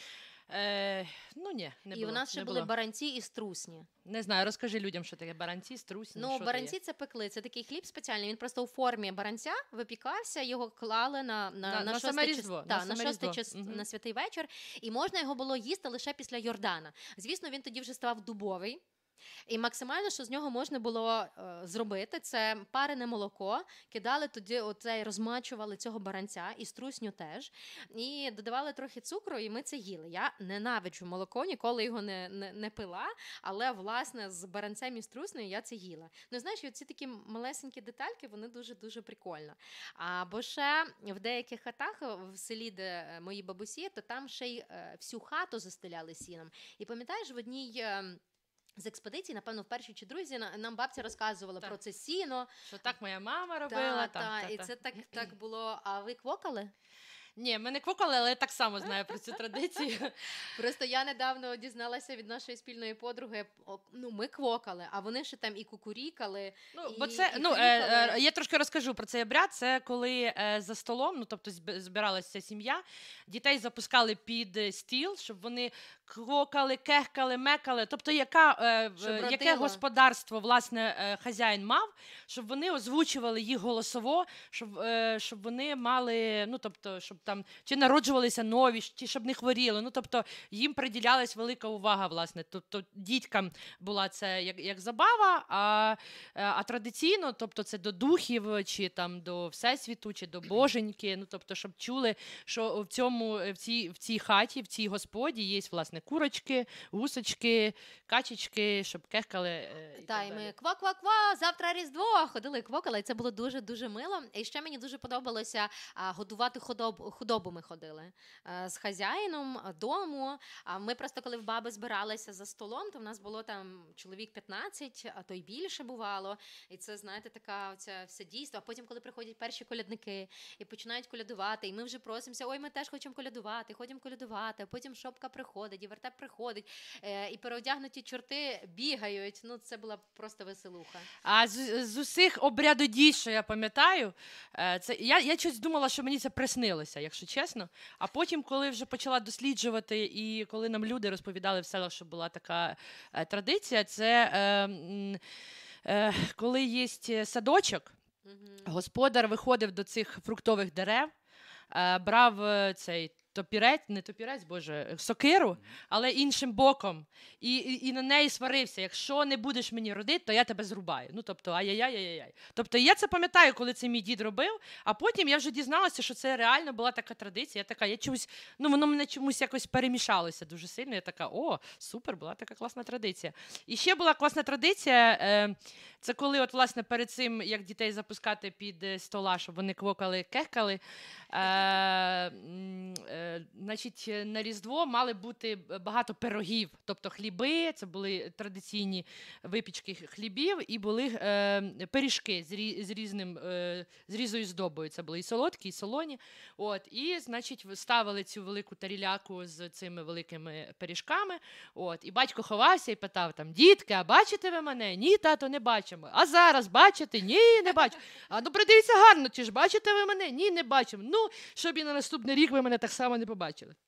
е, ну, ні, не І було. у нас ще не були було. баранці і струсні. Не знаю, розкажи людям, що таке баранці, струсні, Ну, що це баранці є? це пекли. Це такий хліб спеціальний. Він просто у формі баранця випікався, його клали на, на, На- на шосте саме чис- Різдво, та, на на саме шостий Різдво. час Мгм. на святий вечір. І можна його було їсти лише після Йордана. Звісно, він тоді вже ставав дубовий. І максимально, що з нього можна було е, зробити, це парене молоко, кидали тоді оцей, розмачували цього баранця, і струсню теж, і додавали трохи цукру, і ми це їли. Я ненавиджу молоко, ніколи його не, не, не пила, але, власне, з баранцем і струснею я це їла. Ну, знаєш, ці такі малесенькі детальки, вони дуже-дуже прикольно. Або ще в деяких хатах в селі, де мої бабусі, то там ще й е, всю хату застеляли сіном. І пам'ятаєш, в одній... е, з експедиції, напевно, в першій чи другій, на- нам бабця розказувала Так. про це сіно. Що так моя мама робила, Та, там, та, та, і та. це так, так було. А ви квокали? Ні, ми не квокали, але я так само знаю про цю традицію. Просто я недавно дізналася від нашої спільної подруги, о, ну, ми квокали, а вони ще там і кукурікали. Ну, І- бо це, і ну, е, хрюкали. е, я трошки розкажу про цей обряд. Це коли е, за столом, ну, тобто зб- збиралася сім'я, дітей запускали під е, стіл, щоб вони квокали, кехкали, мекали. Тобто, яка, е, в- Щоб яке родило. господарство, власне, е, хазяїн мав, щоб вони озвучували їх голосово, щоб, е, щоб вони мали, ну, тобто, щоб там, чи народжувалися нові, чи щоб не хворіли. Ну, тобто, їм приділялась велика увага, власне. Тобто, дітькам була це як, як забава, а, е, а традиційно, тобто, це до духів, чи там до Всесвіту, чи до Боженьки, ну, тобто, щоб чули, що в цьому, в цій, в цій хаті, в цій господі є, власне, курочки, гусочки, качечки, щоб кехкали. е, І Та, так і далі. ми ква-ква-ква, завтра Різдво, ходили і квокали, і це було дуже-дуже мило. І ще мені дуже подобалося а, годувати худобу, худобу ми ходили а, з хазяїном а, дому. А ми просто, коли в баби збиралися за столом, то в нас було там чоловік п'ятнадцять, а то й більше бувало. І це, знаєте, така оця все дійство. А потім, коли приходять перші колядники і починають колядувати, і ми вже просимося, ой, ми теж хочемо колядувати, ходимо колядувати, а потім шопка приходить, і вертеп приходить, е, і переодягнуті чорти бігають. Ну, це була просто веселуха. А з, з усіх обрядодій, що я пам'ятаю, е, це я, я щось думала, що мені це приснилося, якщо чесно. А потім, коли вже почала досліджувати, і коли нам люди розповідали в селах, що була така е, традиція, це е, м, е, коли є садочок, Мгм. господар виходив до цих фруктових дерев, е, брав е, цей топірець, не топірець, боже, сокиру, але іншим боком, і, і, і на неї сварився. Якщо не будеш мені родити, то я тебе зрубаю. Ну, тобто, ай-яй-яй-яй-яй. Тобто, я це пам'ятаю, коли це мій дід робив, а потім я вже дізналася, що це реально була така традиція. Я така, я чомусь, ну, воно мене чомусь якось перемішалося дуже сильно. Я така, о, супер, була така класна традиція. І ще була класна традиція, е, це коли, от, власне, перед цим, як дітей запускати під е, стола, щоб вони квокали, кехкали, е, м, е, значить, на Різдво мали бути багато пирогів, тобто хліби, це були традиційні випічки хлібів, і були е, пиріжки з, рі, з, різним, е, з різною здобою. Це були і солодкі, і солоні. От, і, значить, ставили цю велику таріляку з цими великими пиріжками. От, і батько ховався і питав там, дітки, а бачите ви мене? Ні, тато, не бачимо. А зараз бачите? Ні, не бачимо. А ну придивіться гарно, чи ж бачите ви мене? Ні, не бачимо. Ну, щоб і на наступний рік ви мене так само не побачили.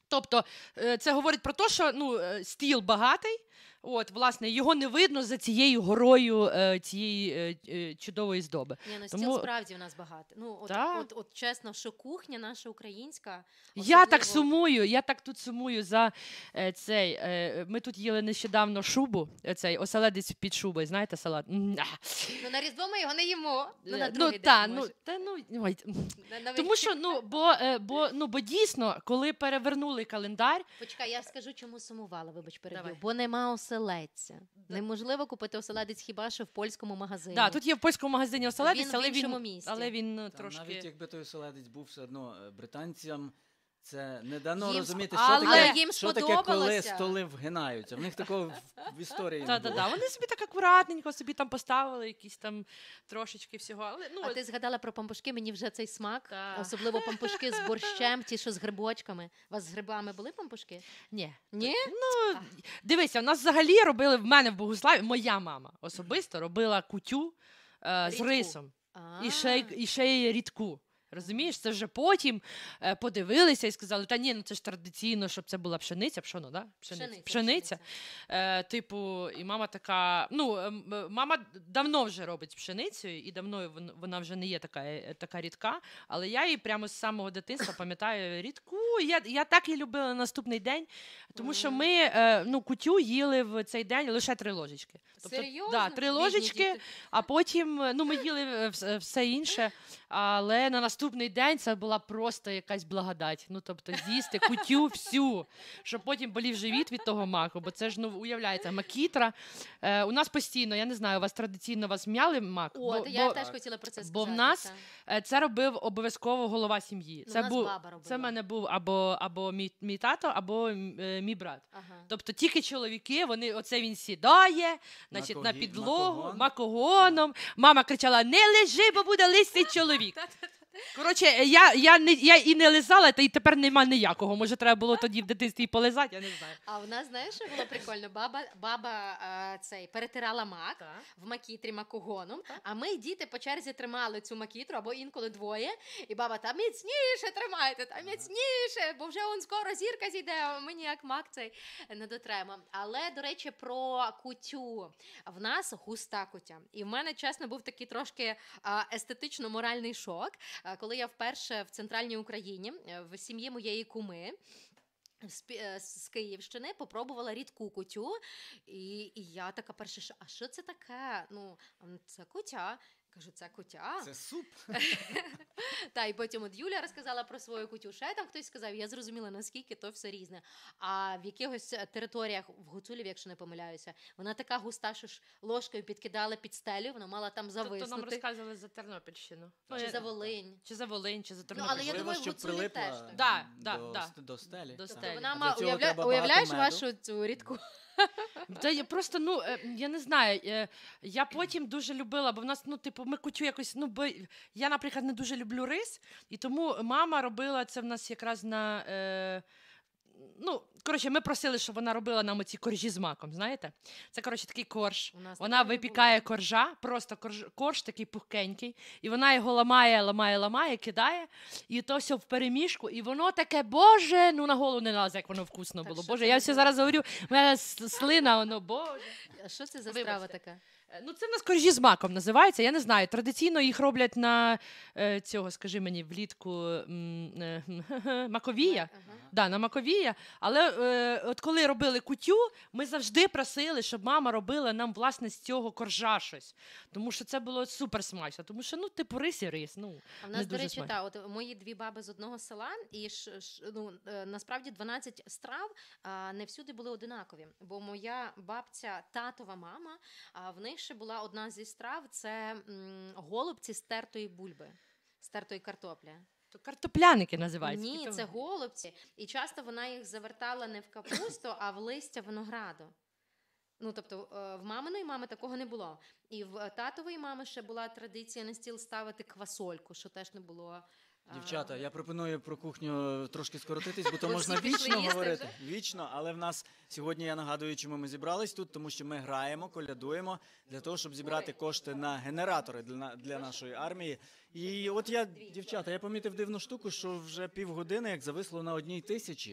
Тобто е, це говорить про те, що ну, е, стіл багатий, от, власне, його не видно за цією горою е, цієї е, е, чудової здоби. Ні, ну стіл Тому- справді у нас багато. Ну, от, Так. от, от, чесно, що кухня наша українська. Я так особливо- сумую, я так тут сумую за е, цей. Е, ми тут їли нещодавно шубу, е, цей оселедець під шубою, знаєте, салат. М, а. Ну, на Різдво ми його не їмо. Ну, на Е, другий ну, день, та, ну, може. та, ну, ой, На Новий тому що, ну, бо, е, бо, ну, бо дійсно, коли перевернули календар, Почекай, я скажу, чому сумувала, вибач, переб'ю. Давай. Бо нема оселедця. Неможливо купити оселедець хіба що в польському магазині. да, тут є в польському магазині оселедець, Він в але іншому він, місті. але він ну, Та трошки... навіть якби той оселедець був все одно е, британцям, це не дано Їм розуміти, сп- що але таке, їм що таке, коли сподобалося. столи вгинаються. В них такого в, в історії не Та, було. та, та. Вони собі так акуратненько собі там поставили якісь там трошечки всього. Але, ну, А ти згадала про пампушки, мені вже цей смак, Та. особливо пампушки з борщем, ті, що з грибочками. У вас з грибами були пампушки? ні. Ні? Ну, дивися, у нас взагалі робили в мене в Богуславі, моя мама особисто робила кутю е, з Рідку. рисом. А. І ще, й- і ще й рідку. Розумієш, це вже потім е, подивилися і сказали, та ні, ну це ж традиційно, щоб це була пшениця, пшоно, да? Пшениця. Пшениця, пшениця. Е, типу, і мама така, ну, е, м, е, мама давно вже робить з пшеницею, і давно вон- вона вже не є така, е, така рідка, але я її прямо з самого дитинства пам'ятаю рідку. Я, я так її любила на наступний день, тому що ми е, ну, кутю їли в цей день лише три ложечки. Серйозно? Да, три Бідні ложечки, діти. а потім е, ну, ми їли е, вс- е, все інше, але на наступний день це була просто якась благодать. Ну, тобто з'їсти кутю всю, щоб потім болів живіт від того маку, бо це ж, ну, уявляється, макітра. Е, у нас постійно, я не знаю, у вас традиційно вас м'яли мак? О, бо, та я бо, теж хотіла про це сказати. бо в нас та. е, це робив обов'язково голова сім'ї. Ну, Це в нас був, баба робила. це в мене був або, або мій, мій тато, або м, е, мій брат. Ага. Тобто тільки чоловіки, вони, оце він сідає, значить, на когі- підлогу, макогон. макогоном. Мама кричала: не лежи, бо буде лисий чоловік. Коротше, я, я, не, я і не лизала, та і тепер нема ніякого. Може, треба було тоді в дитинстві полизати, я не знаю. А в нас, знаєш, що було прикольно? Баба, баба е, цей, перетирала мак в макітрі макогоном, а ми, діти, по черзі тримали цю макітру, або інколи двоє, і баба, та міцніше тримайте, та міцніше, бо вже он скоро зірка зійде, а ми ніяк мак цей не дотремо. Але, до речі, про кутю. В нас густа кутя. І в мене, чесно, був такий трошки а, естетично-моральний шок, а, коли я вперше в центральній Україні, е, в сім'ї моєї куми, з, Пі- е, з Київщини попробувала рідку кутю, і, і я така перша, що, а що це таке? Ну, м, це кутя. Кажу, це кутя. Це суп. Та, і потім от Юля розказала про свою кутю. Ще там хтось сказав, я зрозуміла, наскільки то все різне. А в якихось е, територіях, в Гуцулів, якщо не помиляюся, вона така густа, що ж ложкою підкидали під стелю, вона мала там Тобто нам зависнути. розказували за Тернопільщину. Ну, Чи я- за Волинь. Чи за Волинь, чи за Ну, Тернопіль. але я Можливо, думаю, в щоб Гуцулі прилипла теж так. Да, да, до, да. ст- до стелі. До Так. стелі. Вона Для ма, цього уявля... треба уявляєш багато меду. вашу цю рідку? Та я просто, ну, е, я не знаю, е, я потім дуже любила, бо в нас, ну, типу, ми кутю якось, ну, бо я, наприклад, не дуже люблю рис, і тому мама робила це в нас якраз на, е, ну, коротше, ми просили, щоб вона робила нам оці коржі з маком, знаєте? Це, коротше, такий корж. У нас Вона такого не випікає коржа, просто корж, корж такий пухкенький, і вона його ламає, ламає, ламає, кидає, і то все в перемішку, і воно таке, боже, ну на голову не налазить, як воно вкусно Так було. що Боже, це я за все корж? зараз говорю, в мене с- слина, воно, боже. А що це за Вибачте. страва така? Е, Ну, це в нас коржі з маком називається, я не знаю. Традиційно їх роблять на е, цього, скажи мені, влітку м, е, маковія. Ага. Да, на маковія. Але е, от коли робили кутю, ми завжди просили, щоб мама робила нам, власне, з цього коржа щось. Тому що це було супер смачно. Тому що, ну, типу, рис і рис. Ну, А в не нас, до дуже речі, смачно. та, от мої дві баби з одного села, і ж, ж, ну, е, насправді дванадцять страв а, не всюди були одинакові. Бо моя бабця, татова мама, а в них ще була одна зі страв, це м, голубці з тертої бульби, з тертої картоплі. То картопляники називаються. Ні, Такі це то- голубці. І часто вона їх завертала не в капусту, а в листя винограду. Ну, тобто, е, в маминої мами такого не було. І в е, татової мами ще була традиція на стіл ставити квасольку, що теж не було. е, Дівчата, я пропоную про кухню трошки скоротитись, бо то Бо можна всі пішли вічно їсти говорити. Вічно, але в нас сьогодні я нагадую, чому ми зібрались тут, тому що ми граємо, колядуємо для того, щоб зібрати кошти на генератори для, на- для нашої армії. І от я, дівчата, я помітив дивну штуку, що вже півгодини як зависло на одній тисячі.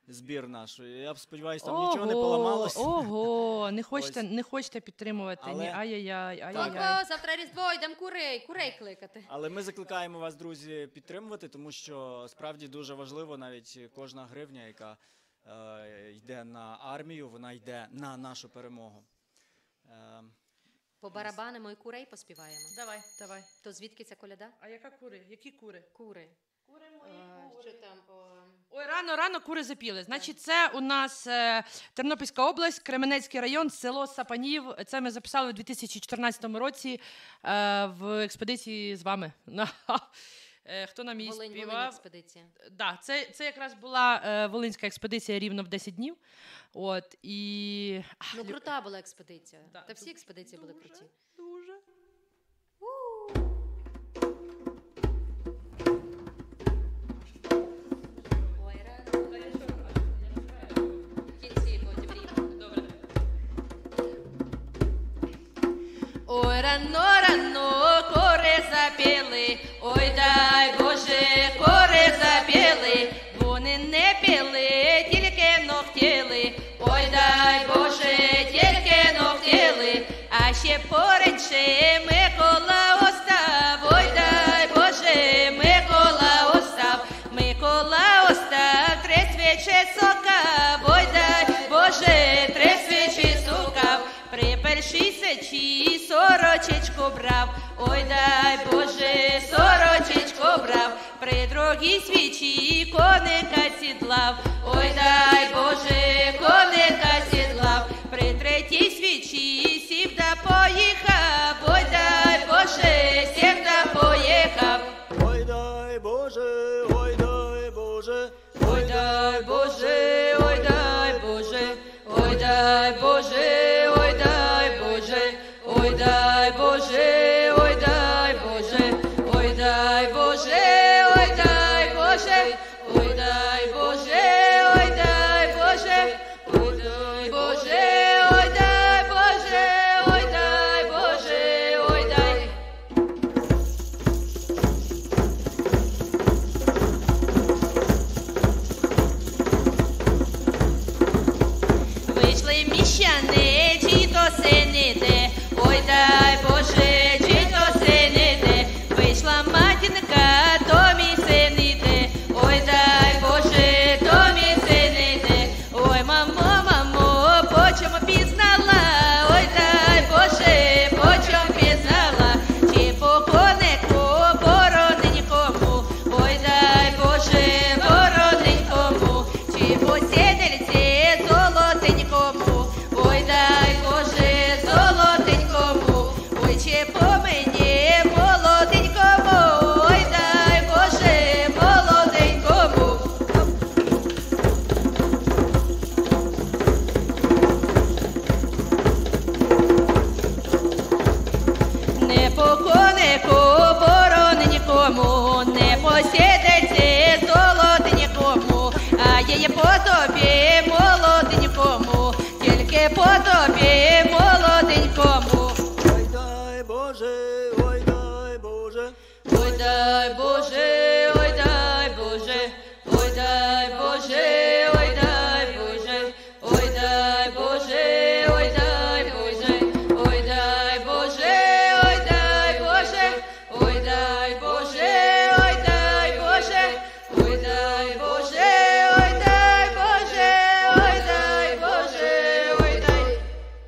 збір наш. Я сподіваюся, там нічого не поламалося. Ого, не хочете, Ось. не хочете підтримувати. Але- Ні, ай-яй-яй, Ого, ай-яй-яй. завтра Різдво, йдемо курей, курей кликати. Але ми закликаємо вас, друзі, підтримувати, тому що справді дуже важливо навіть кожна гривня, яка е, йде на армію, вона йде на нашу перемогу. Е, Побарабанимо і курей поспіваємо. Давай, давай. То звідки ця коляда? А яка кури? Які кури? Кури. Кури Е, Що там? о, Ой, рано, рано кури запіли. Значить, це у нас е, Тернопільська область, Кременецький район, село Сапанів. Це ми записали у дві тисячі чотирнадцятому році е, в експедиції з вами. Е, Хто нам її Волинь, Волинь співав? експедиція. Да, це, це якраз була е, Волинська експедиція рівно в десять днів. От, і... Ну, крута була експедиція. Да, Та всі експедиції були дуже. круті. Дуже. Ой, рано. В кінці потім рівно. Ой, рано, рано, кори запіли, ой, дай Боже, кори запіли, вони не піли, тільки ногтіли, ой, дай Боже, тільки ногтіли, а ще порідше Микола остав, ой, дай Боже, Микола остав, Микола остав, три свічі сокав, ой, дай Боже, три свічі сокав, при першій свічі сорочечку брав, ой, дай Боже, сорочечку брав, при другій свічі коника сідлав, ой, дай Боже, коника сідлав, при третій свічі сів да поїхав, ой, дай Боже, сів да поїхав, Ой, дай Боже, ой, дай Боже, ой, дай Боже, ой, дай Боже, ой, дай Боже, ой, дай Боже, ой, дай Боже, ой, дай Боже, ой, дай Боже, ой, дай Боже, ой, дай Боже, ой, дай Боже, ой, дай Боже, ой, дай Боже, ой, дай Боже, ой, дай. Вийшли міщани, чи то сините, ой, дай Боже, чи то сините, вийшла матінка, то мій сините, ой, дай Боже, то мій сините, ой, мамо, мамо, по чому пізнала, ой, дай Боже, по чому пізнала, чи по конику, бороненькому, ой, дай Боже, бороненькому, чи по сідельці золотенькому, ой, дай Боже, золотенькому, ой, чи по мені молоденькому, ой, дай Боже, молоденькому. Не по конику, бороненькому, не по сідельці золотенькому, а її по тобі молоденькому, тільки по тобі молоденькому. ой, дай Боже, ой, дай Боже, Ой, дай Боже, ой, дай Боже, ой, дай Боже, ой, дай Боже, ой, дай Боже, ой, дай Боже, ой, дай Боже, ой, дай Боже, ой, дай Боже, ой, дай Боже, ой, дай Боже, ой, дай Боже, ой, дай Боже, ой, дай.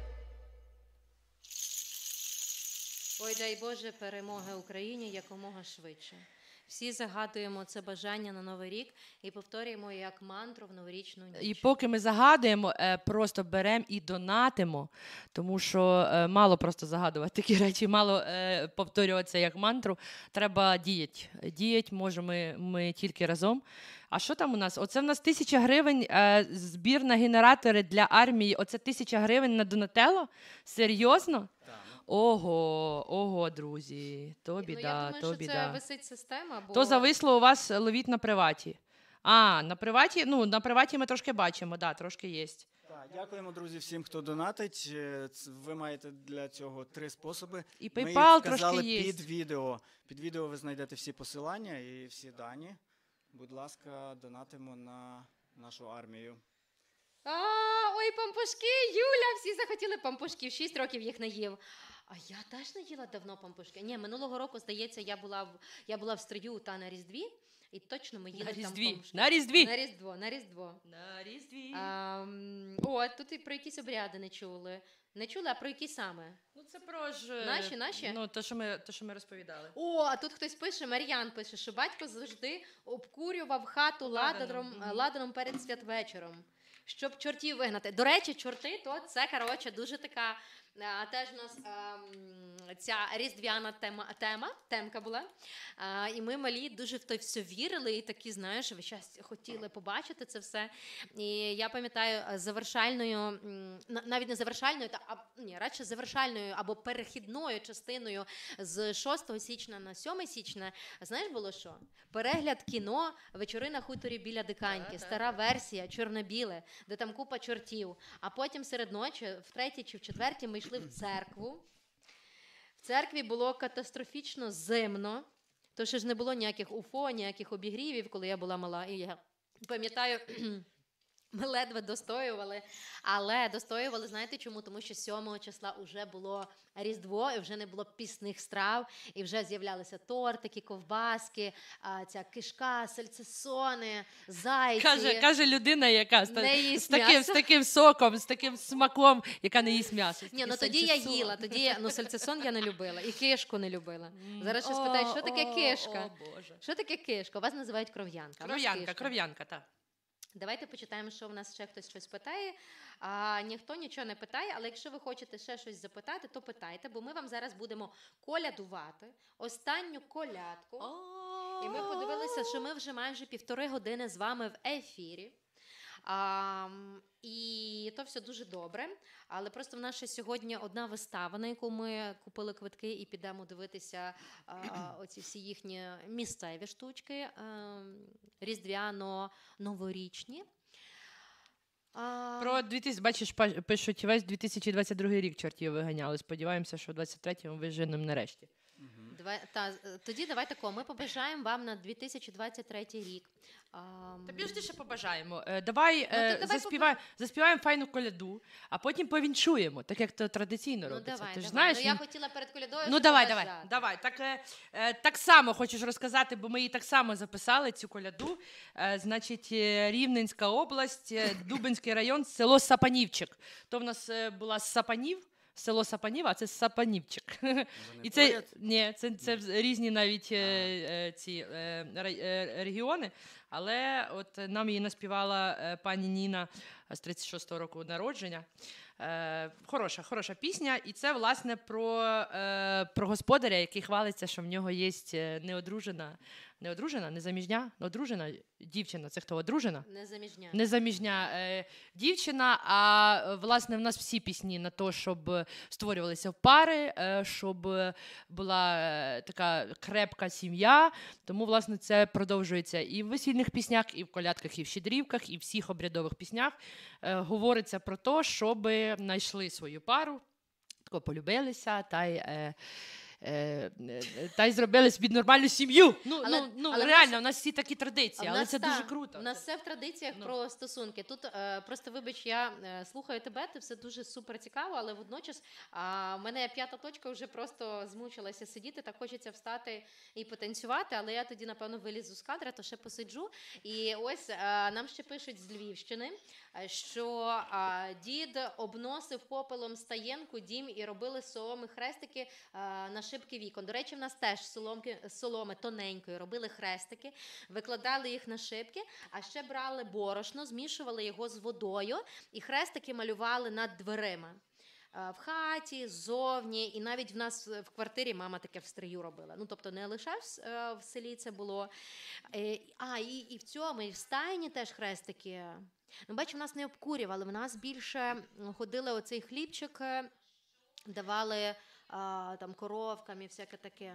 Ой, дай Боже, перемоги Україні якомога швидше. Всі загадуємо це бажання на Новий рік і повторюємо як мантру в новорічну ніч. І поки ми загадуємо, е, просто беремо і донатимо, тому що е, мало просто загадувати такі речі, мало е, повторюватися як мантру. Треба діяти. Діяти можемо ми, ми тільки разом. А що там у нас? Оце в нас тисяча гривень е, збір на генератори для армії. Оце тисяча гривень на Донателло? Серйозно? Ого, ого, друзі, то Ну, біда, я думаю, то що біда. це висить система, бо То зависло у вас ловіть на приваті. А, на приваті, ну, на приваті ми трошки бачимо, да, трошки є. Так, дякуємо, друзі, всім, хто донатить. Е, ц- Ви маєте для цього три способи. І Ми їх PayPal вказали трошки є. під відео. Під відео ви знайдете всі посилання і всі дані. Будь ласка, донатимо на нашу армію. А, ой, пампушки, Юля, всі захотіли пампушків, шість років їх не їв. А я теж не їла давно пампушки. Ні, минулого року, здається, я була в, я була в строю та на Різдві, і точно ми їли На там Різдві. пампушки. На Різдві. На Різдво, на Різдво. На Різдві. А, м, о, тут і про якісь обряди не чули. Не чули, а про які саме? Ну це про ж... Наші, наші? Ну, то, що ми, то, що ми розповідали. О, а тут хтось пише, Мар'ян пише, що батько завжди обкурював хату Ладаном, ладаном, мгм. ладаном перед святвечором, щоб чортів вигнати. До речі, чорти, то це, коротше, дуже така, а, теж у нас ем, ця різдвяна тема, тема, темка була. А, і ми малі дуже в то все вірили і такі, знаєш, весь час хотіли побачити це все. І я пам'ятаю, завершальною, м, на- навіть не завершальною, та, а, ні, радше завершальною або перехідною частиною з шостого січня на сьоме січня, знаєш, було що? Перегляд кіно «Вечори на хуторі біля Диканьки», Так, стара так. версія, чорно-біле, де там купа чортів. А потім серед ночі, в третій чи в четвертій, ми йшли в церкву. В церкві було катастрофічно зимно, то ще ж не було ніяких уфо, ніяких обігрівів, коли я була мала. І я пам'ятаю, ми ледве достоювали, але достоювали, знаєте чому? Тому що сьомого числа вже було Різдво, і вже не було пісних страв, і вже з'являлися тортики, ковбаски, а, ця кишка, сальцесони, зайці. Каже, каже людина, яка з, та- Не їсть з, таким, м'ясо. з таким соком, з таким смаком, яка не їсть м'ясо. Ні, ну тоді я їла, тоді я, ну сальцесон я не любила, і кишку не любила. Зараз ще О, спитають, що таке о, кишка? О, Боже. Що таке кишка? Вас називають кров'янка. а в нас Кров'янка, кишка. кров'янка, так. Давайте почитаємо, що в нас ще хтось щось питає. А, ніхто нічого не питає, але якщо ви хочете ще щось запитати, то питайте, бо ми вам зараз будемо колядувати останню колядку. І ми подивилися, що ми вже майже півтори години з вами в ефірі. А, м, і то все дуже добре. Але просто в нас ще сьогодні одна вистава, на яку ми купили квитки і підемо дивитися а, оці всі їхні місцеві штучки, а, різдвяно-новорічні. А, Про дві тисячі, бачиш, па- пишуть, весь дві тисячі двадцять другий рік чортів виганяли. Сподіваємося, що в двадцять третьому виженемо нарешті. Давай, та, е, тоді давай тако, ми побажаємо вам на дві тисячі двадцять третій рік. А, Та пізніше побажаємо. Е, давай, то е, давай заспівай, заспіваємо файну коляду, а потім повінчуємо, так як то традиційно ну робиться. давай, Ти ж давай. знаєш, ну, я він- хотіла перед колядою Ну ще давай, побажати. давай, давай. Так, е, е, так само хочеш розказати, бо ми її так само записали, цю коляду. Е, значить, е, Рівненська область, е, Дубинський район, село Сапанівчик. То в нас е, була Сапанів, село Сапанів, а це Сапанівчик. І це, ні, це, це вз- різні навіть е, е, ці е, ре- е, регіони, але от нам її наспівала е, пані Ніна з тридцять шостого року народження. Е, хороша, хороша пісня, і це, власне, про, е, про господаря, який хвалиться, що в нього є неодружена, неодружена, незаміжня, одружена дівчина. Це хто, одружена? Незаміжня. Незаміжня е, дівчина, а е, власне в нас всі пісні на те, щоб створювалися в пари, е, щоб була е, така крепка сім'я. Тому, власне, це продовжується і в весільних піснях, і в колядках, і в щедрівках, і в всіх обрядових піснях. Е, говориться про те, щоб знайшли свою пару, тако полюбилися та й. Е, Е, е, та й зробили собі нормальну сім'ю. Ну, Але- ну, ну але в реально, нас- у нас всі такі традиції, А в але нас це та, дуже круто. У нас все в традиціях Ну. про стосунки. Тут е, просто вибач, я е, слухаю тебе, ти все дуже супер цікаво, але водночас а, в мене п'ята точка вже просто змучилася сидіти, так хочеться встати і потанцювати, але я тоді, напевно, вилізу з кадра, то ще посиджу. І ось е, нам ще пишуть з Львівщини, е, що е, дід обносив попелом стаєнку, дім і робили з соломи хрестики е, на шибки вікон. До речі, в нас теж соломки, соломи тоненької робили хрестики, викладали їх на шибки, а ще брали борошно, змішували його з водою і хрестики малювали над дверима. Е, В хаті, ззовні, і навіть в нас в квартирі мама таке в стрию робила. Ну, тобто не лише в, с- е, в селі це було. Е, А, і, і в цьому, і в стайні теж хрестики. Ну, бачу, в нас не обкурювали, в нас більше м, ходили оцей хлібчик, е, давали а, там коровкам і всяке таке.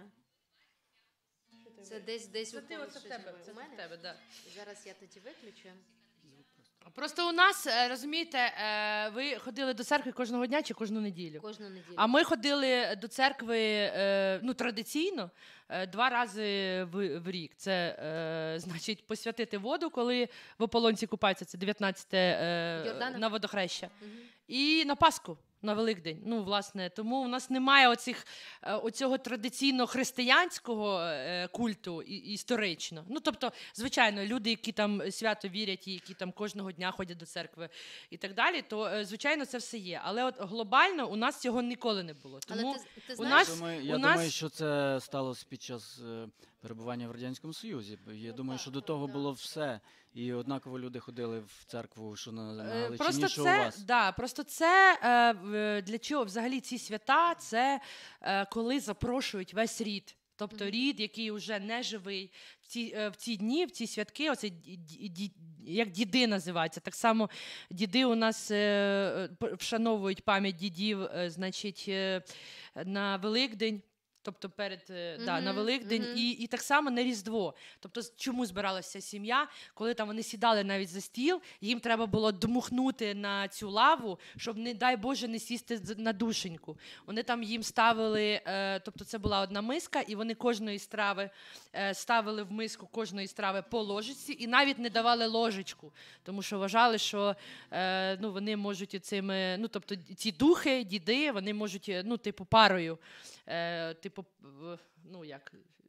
Це десь десь Це ти, виходить оце в щось тебе, живе. це У в мене? тебе, да. Зараз я тоді виключу. Просто у нас, е, розумієте, е, ви ходили до церкви кожного дня чи кожну неділю? Кожну неділю. А ми ходили до церкви, е, ну, традиційно, е, два рази в, в рік. Це, е, значить, посвятити воду, коли в ополонці купаються, це дев'ятнадцяте е, Йордана? на водохреща. Мгм. І на Пасху, на Великдень. Ну, власне, тому у нас немає оцих, е, оцього традиційно християнського е, культу і, історично. Ну, тобто, звичайно, люди, які там свято вірять і які там кожного дня ходять до церкви і так далі, то, е, звичайно, це все є. Але от глобально у нас цього ніколи не було. Але Тому ти, ти у знаєш, нас- Думаю, я у думаю, нас- що це сталося під час е, перебування в Радянському Союзі. Я думаю, що до того було все. І однаково люди ходили в церкву, що на, на Е, Галичині, Просто що у це, вас. да, просто це е, в- для чого взагалі ці свята? Це е, коли запрошують весь рід. Тобто рід, який вже не живий, в ці, е, в ці дні, в ці святки, оце ді- ді- ді- як діди називаються. Так само діди у нас е, е, п- вшановують пам'ять дідів, е, значить, е, на Великдень. Тобто перед е, да, на Мгм, Великдень, мгм. і, і так само на Різдво. Тобто, з- чому збиралася сім'я, коли там вони сідали навіть за стіл, їм треба було дмухнути на цю лаву, щоб, не дай Боже, не сісти з- на душеньку. Вони там їм ставили, е, тобто це була одна миска, і вони кожної страви е, ставили в миску кожної страви по ложечці і навіть не давали ложечку, тому що вважали, що е, ну, вони можуть цими, ну тобто ці духи, діди, вони можуть, е, ну, типу, парою. Е, типу, в- ну як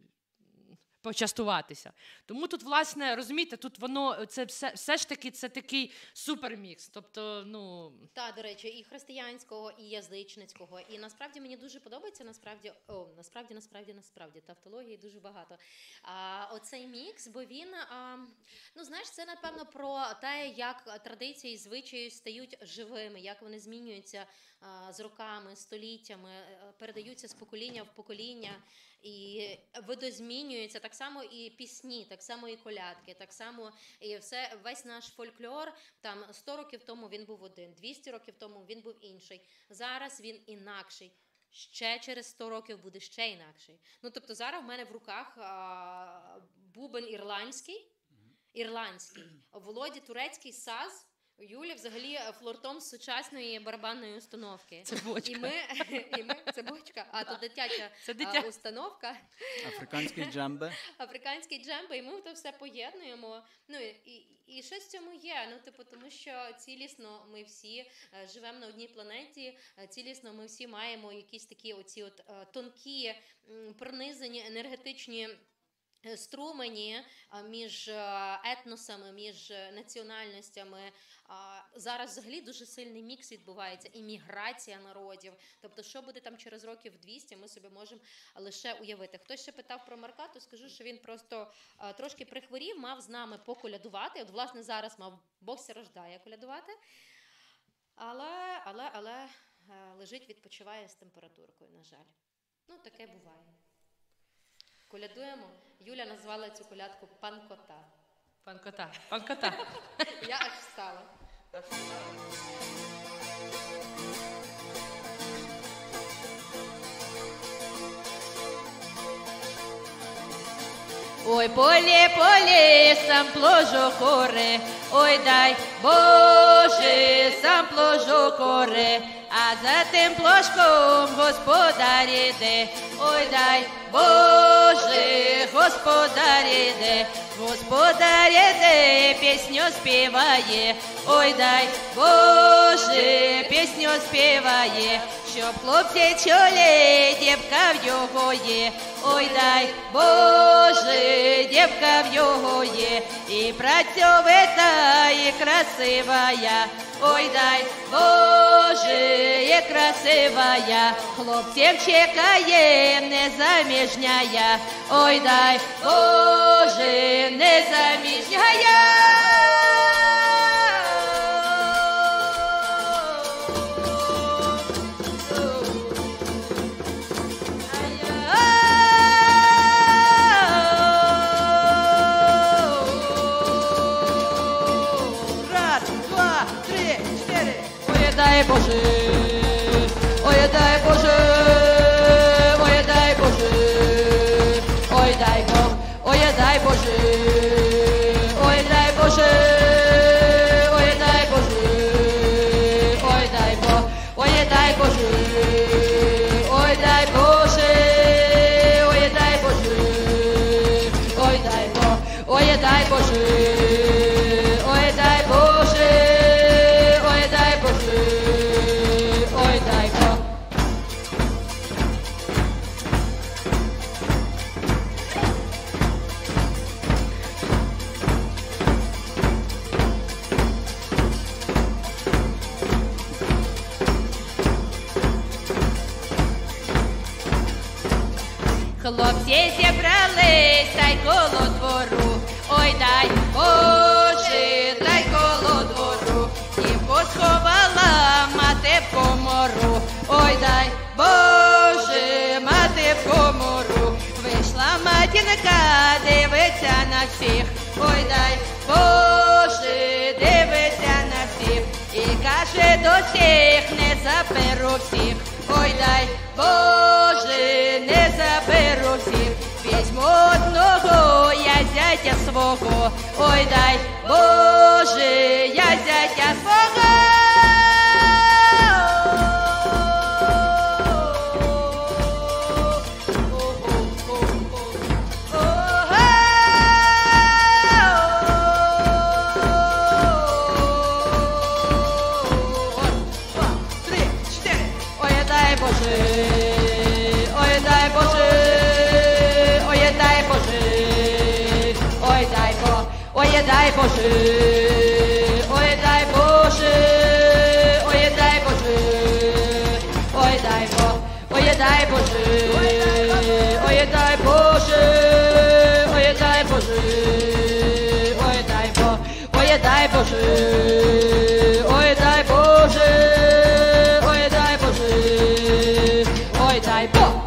почастуватися. Тому тут, власне, розумієте, тут воно це все, все ж таки це такий супермікс. Тобто, ну та, до речі, і християнського, і язичницького. І насправді мені дуже подобається, насправді, о, насправді, насправді, насправді, тавтології дуже багато. А, оцей мікс, бо він, а, ну, знаєш, це, напевно, про те, як традиції і звичаї стають живими, як вони змінюються а, з роками, століттями, е, передаються з покоління в покоління. І видозмінюється так само і пісні, так само і колядки, так само і все, весь наш фольклор, там сто років тому він був один, двісті років тому він був інший, зараз він інакший, ще через сто років буде ще інакший. Ну, тобто зараз в мене в руках а, бубен ірландський, ірландський, у Володі турецький саз, у Юлі взагалі флортом з сучасної барабанної установки. це бочка. І ми, і ми, це бочка, а то дитяча Це а, дитя. установка, Африканський джембе. африканський джембе, і ми то все поєднуємо. Ну і, і, і щось в цьому є. Ну, типу, тому що цілісно ми всі е, живемо на одній планеті, е, цілісно ми всі маємо якісь такі оці от е, тонкі, м, пронизані енергетичні е, струмені а, між е, етносами, між е, національностями. А, зараз взагалі дуже сильний мікс відбувається, і міграція народів. Тобто, що буде там через років двісті, ми собі можемо лише уявити. Хтось ще питав про Марка, то скажу, що він просто а, трошки прихворів, мав з нами поколядувати. От, власне, зараз мав Бог ся рождає колядувати. Але, але, але е, лежить, відпочиває з температуркою, на жаль. Ну, таке буває. Колядуємо. Юля назвала цю колядку «Панкота». Пан кота, пан кота. Я аж встала. Ой, поле, поле, сам пложу коре, ой, дай Боже, сам пложу коре, а за тим плошком господар іде, ой, дай Боже, господар іде, господар іде, пісню співає, ой, дай Боже, пісню співає, щоб хлопці чули, дівка в його є, ой, дай Боже, дівка в його є, і працьовита, і красива я, ой, дай Боже, і красива я, хлопців чекає незаміжня я, ой, дай Боже, незаміжня я. Раз, два, три, чотири. Ой, дай Боже, ой, дай Боже, ой, дай Боже, ой, дай Бог, ой, дай Боже, ой, дай Боже, ой, Хлопці зібрались та й коло двору. Ой, дай Боже, та й коло двору. Дівку сховала мати в комору. Ой, дай Боже, мати в комору. Вийшла матінка, дивиться на всіх. Ой, дай Боже, дивиться на всіх. І каже до всіх, не заберу всіх. Ой, дай Боже, не заберу всіх. Візьму одного, я зятя свого. Ой, дай Боже, я зятя свого. Ой, дай Боже, ой, дай Боже, ой, дай Боже, ой, дай Боже, ой, дай Боже, ой, дай Боже, ой, дай Боже, ой, дай Боже, ой, дай Боже, ой, дай Боже, ой, дай Боже, ой, дай Боже.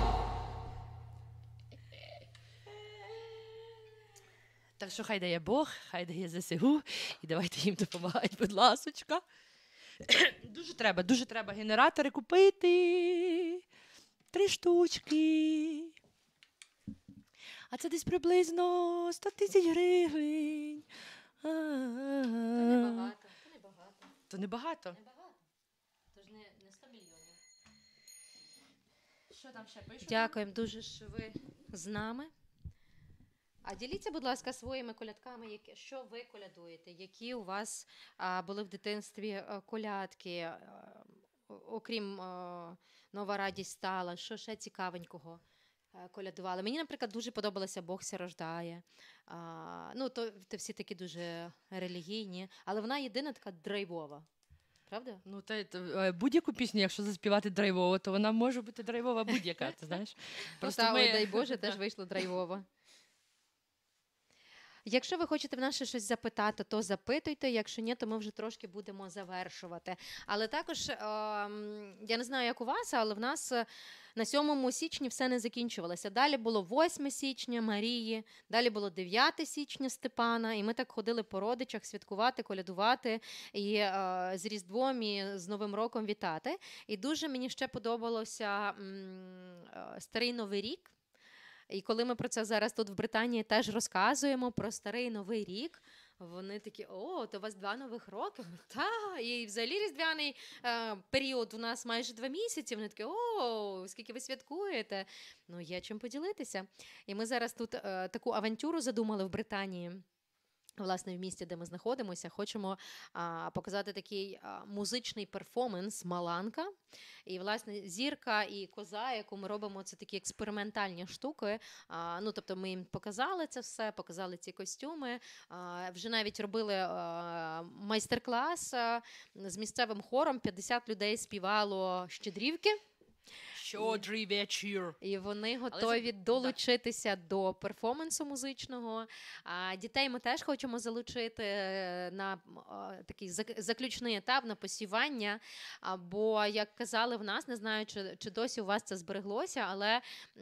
Так що хай дає Бог, хай дає ЗСУ, і давайте їм допомагати, будь ласочка. Дуже треба, дуже треба генератори купити. Три штучки. А це десь приблизно сто тисяч гривень. То небагато, то небагато. То небагато. Небагато. Тож не, не сто мільйонів. Що там ще пишуть? Дякуємо дуже, що ви з нами. А діліться, будь ласка, своїми колядками, які, що ви колядуєте, які у вас а, були в дитинстві а, колядки, а, окрім а, «Нова радість стала», що ще цікавенького а, колядували. Мені, наприклад, дуже подобалося «Бог ся рождає». А, ну, то, то всі такі дуже релігійні, але вона єдина така драйвова. Правда? Ну, та, та, будь-яку пісню, якщо заспівати драйвово, то вона може бути драйвова будь-яка, ти знаєш. Просто та, ми... ой, дай Боже, теж вийшло драйвово. Якщо ви хочете в нас ще щось запитати, то запитуйте, якщо ні, то ми вже трошки будемо завершувати. Але також, е, я не знаю, як у вас, але в нас на сьомому січні все не закінчувалося. Далі було восьме січня Марії, далі було дев'яте січня Степана, і ми так ходили по родичах святкувати, колядувати, і е, з Різдвом, і з Новим роком вітати. І дуже мені ще подобалося м, е, Старий Новий рік. І коли ми про це зараз тут в Британії теж розказуємо про Старий Новий рік, вони такі: о, то у вас два нових роки? Та, і взагалі різдвяний е, період у нас майже два місяці. Вони такі: о, скільки ви святкуєте? Ну, є чим поділитися. І ми зараз тут е, таку авантюру задумали в Британії. Власне, в місті, де ми знаходимося, хочемо а, показати такий а, музичний перформанс «Маланка». І, власне, зірка і коза, яку ми робимо, це такі експериментальні штуки. А, ну, тобто ми їм показали це все, показали ці костюми. А, вже навіть робили а, майстер-клас а, з місцевим хором. п'ятдесят людей співало щедрівки. Щодрий вечір. І вони готові це... долучитися да. до перформансу музичного. А дітей ми теж хочемо залучити на а, такий заключний етап, на посівання. А, бо, як казали в нас, не знаю, чи, чи досі у вас це збереглося, але,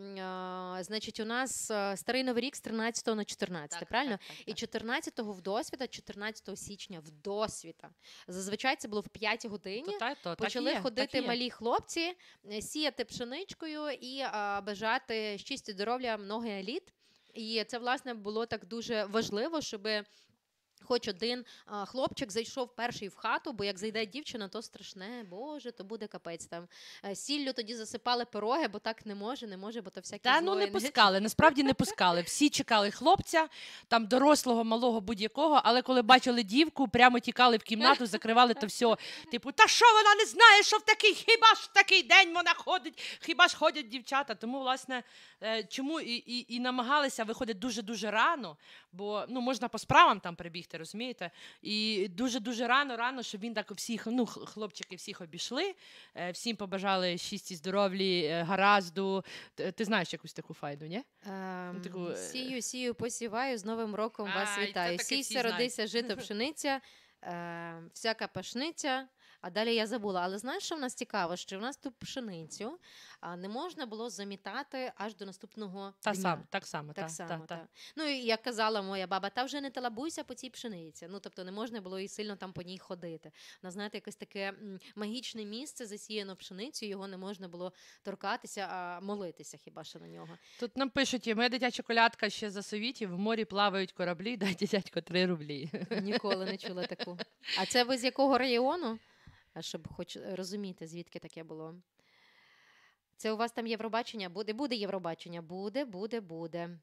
а, значить, у нас Старий Новий рік з тринадцятого на чотирнадцяте, так, правильно? Так, так, так. І чотирнадцятого вдосвіта, чотирнадцятого січня вдосвіта. Зазвичай це було в п'ятій годині. То, так, то, Почали так ходити є, малі хлопці, сіяти пшеничкою і а, бажати щастя, здоров'я, много еліт. І це, власне, було так дуже важливо, щоб хоч один а, хлопчик зайшов перший в хату, бо як зайде дівчина, то страшне, боже, то буде капець там. Сіллю тоді засипали пироги, бо так не може, не може, бо то всякі Та, ну не пускали, насправді не пускали. Всі чекали хлопця, там дорослого, малого, будь-якого, але коли бачили дівку, прямо тікали в кімнату, закривали то все. Типу, та що вона не знає, що в такий, хіба ж в такий день вона ходить, хіба ж ходять дівчата. Тому, власне, чому і, і, і намагалися виходити дуже-дуже рано, бо ну, можна по справам там прибігти робити, розумієте? І дуже-дуже рано, рано, щоб він так всіх, ну, хлопчики всіх обійшли, всім побажали щасті, здоров'я, гаразду. Ти знаєш якусь таку файну, ні? Ем, таку, е, Сію, сію, посіваю, з Новим роком вас Ай, це вітаю. таке всі Сійся, родися, знають. жито, пшениця, е, всяка пашниця. А далі я забула. Але знаєш, що в нас цікаво? Що в нас ту пшеницю а, не можна було замітати аж до наступного Та дня. сам, так само, Так та, само, та, так. та. Ну, і як казала моя баба, та вже не талабуйся по цій пшениці. Ну, тобто не можна було і сильно там по ній ходити. На, знаєте, якесь таке м, магічне місце, засіяно пшеницю, його не можна було торкатися, а молитися хіба що на нього. Тут нам пишуть, моя дитяча колядка ще за совітів, в морі плавають кораблі, дайте дядько три рублі. Ніколи не чула таку. А це ви з якого регіону? А щоб хоч розуміти, звідки таке було. Це у вас там Євробачення? Буде, буде Євробачення. Буде, буде, буде.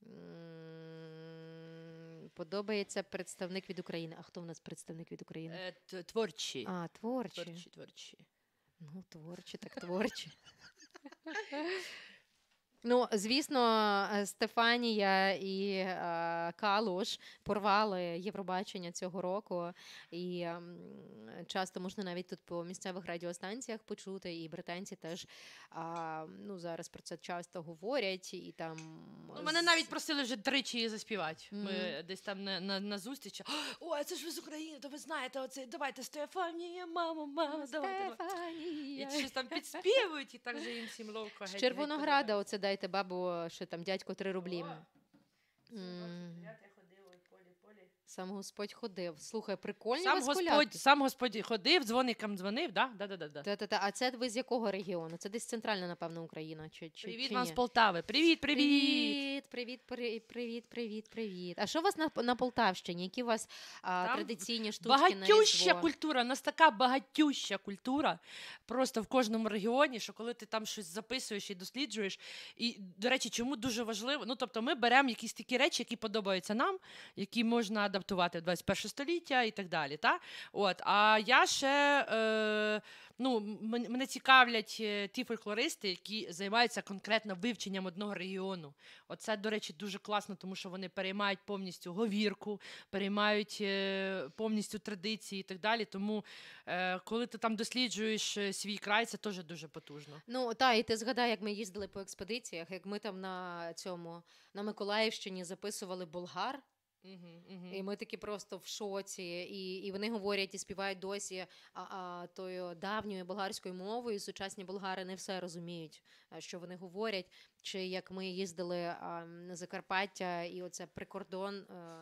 М, Подобається представник від України. А хто в нас представник від України? Е, т- Творчі. А, творчі. Творчі, творчі. Ну, творчі, так творчі. Ну, звісно, е, Стефанія і е, Калуш порвали Євробачення цього року, і ем, часто можна навіть тут по місцевих радіостанціях почути, і британці теж а, ну, зараз про це часто говорять, і там... Ну, мене з- навіть просили вже тричі її заспівати. Ми Мгм. десь там на, на, на зустрічі. Ой, це ж ви з України, то ви знаєте, оце, давайте Стефанія, мамо, мамо, давайте. давайте». Стефанія. І щось там підспівують, і так же їм всім ловко. З геть- Червонограда геть оце дайте бабу, що там дядько три рублі. подобається. М. Я ходила, ой, полі, полі. Сам Господь ходив. Слухай, прикольні у Сам вас Господь, колядки. сам Господь ходив, дзвоникам дзвонив, да? Да, да, да, да. Та-та-та. А це ви з якого регіону? Це десь центральна, напевно, Україна. Чи, чи, Привіт чи вам ні? з Полтави. Привіт, привіт. Привіт, привіт, при- привіт, привіт, привіт. А що у вас на, на Полтавщині? Які у вас а, Там традиційні штучки на Багатюща Різдво? культура, у нас така багатюща культура просто в кожному регіоні, що коли ти там щось записуєш і досліджуєш, і, до речі, чому дуже важливо, ну, тобто ми беремо якісь такі речі, які подобаються нам, які можна адаптувати в двадцять перше століття і так далі, та? От, а я ще, е, ну, м- мене цікавлять е, ті фольклористи, які займаються конкретно вивченням одного регіону. Оце, до речі, дуже класно, тому що вони переймають повністю говірку, переймають е, повністю традиції і так далі. Тому, е, коли ти там досліджуєш е, свій край, це теж дуже потужно. Ну, та, і ти згадай, як ми їздили по експедиціях, як ми там на цьому, на Миколаївщині записували болгар, Угу, угу. і ми такі просто в шоці, і, і вони говорять і співають досі а, а, тою давньою болгарською мовою, і сучасні болгари не все розуміють, а, що вони говорять. Чи як ми їздили а, на Закарпаття, і оце прикордон, а,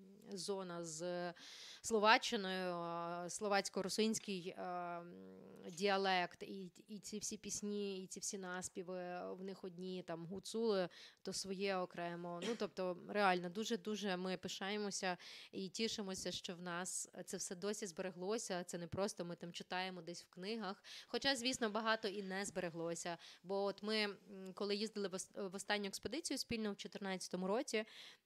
зона з Словаччиною, а, словацько-русинський а, діалект, і, і ці всі пісні, і ці всі наспіви, в них одні там гуцули, то своє окремо. Ну, тобто, реально, дуже-дуже ми пишаємося і тішимося, що в нас це все досі збереглося. Це не просто ми там читаємо десь в книгах. Хоча, звісно, багато і не збереглося. Бо от ми, м, коли їздили в ос- в останню експедицію спільно в чотирнадцятому році,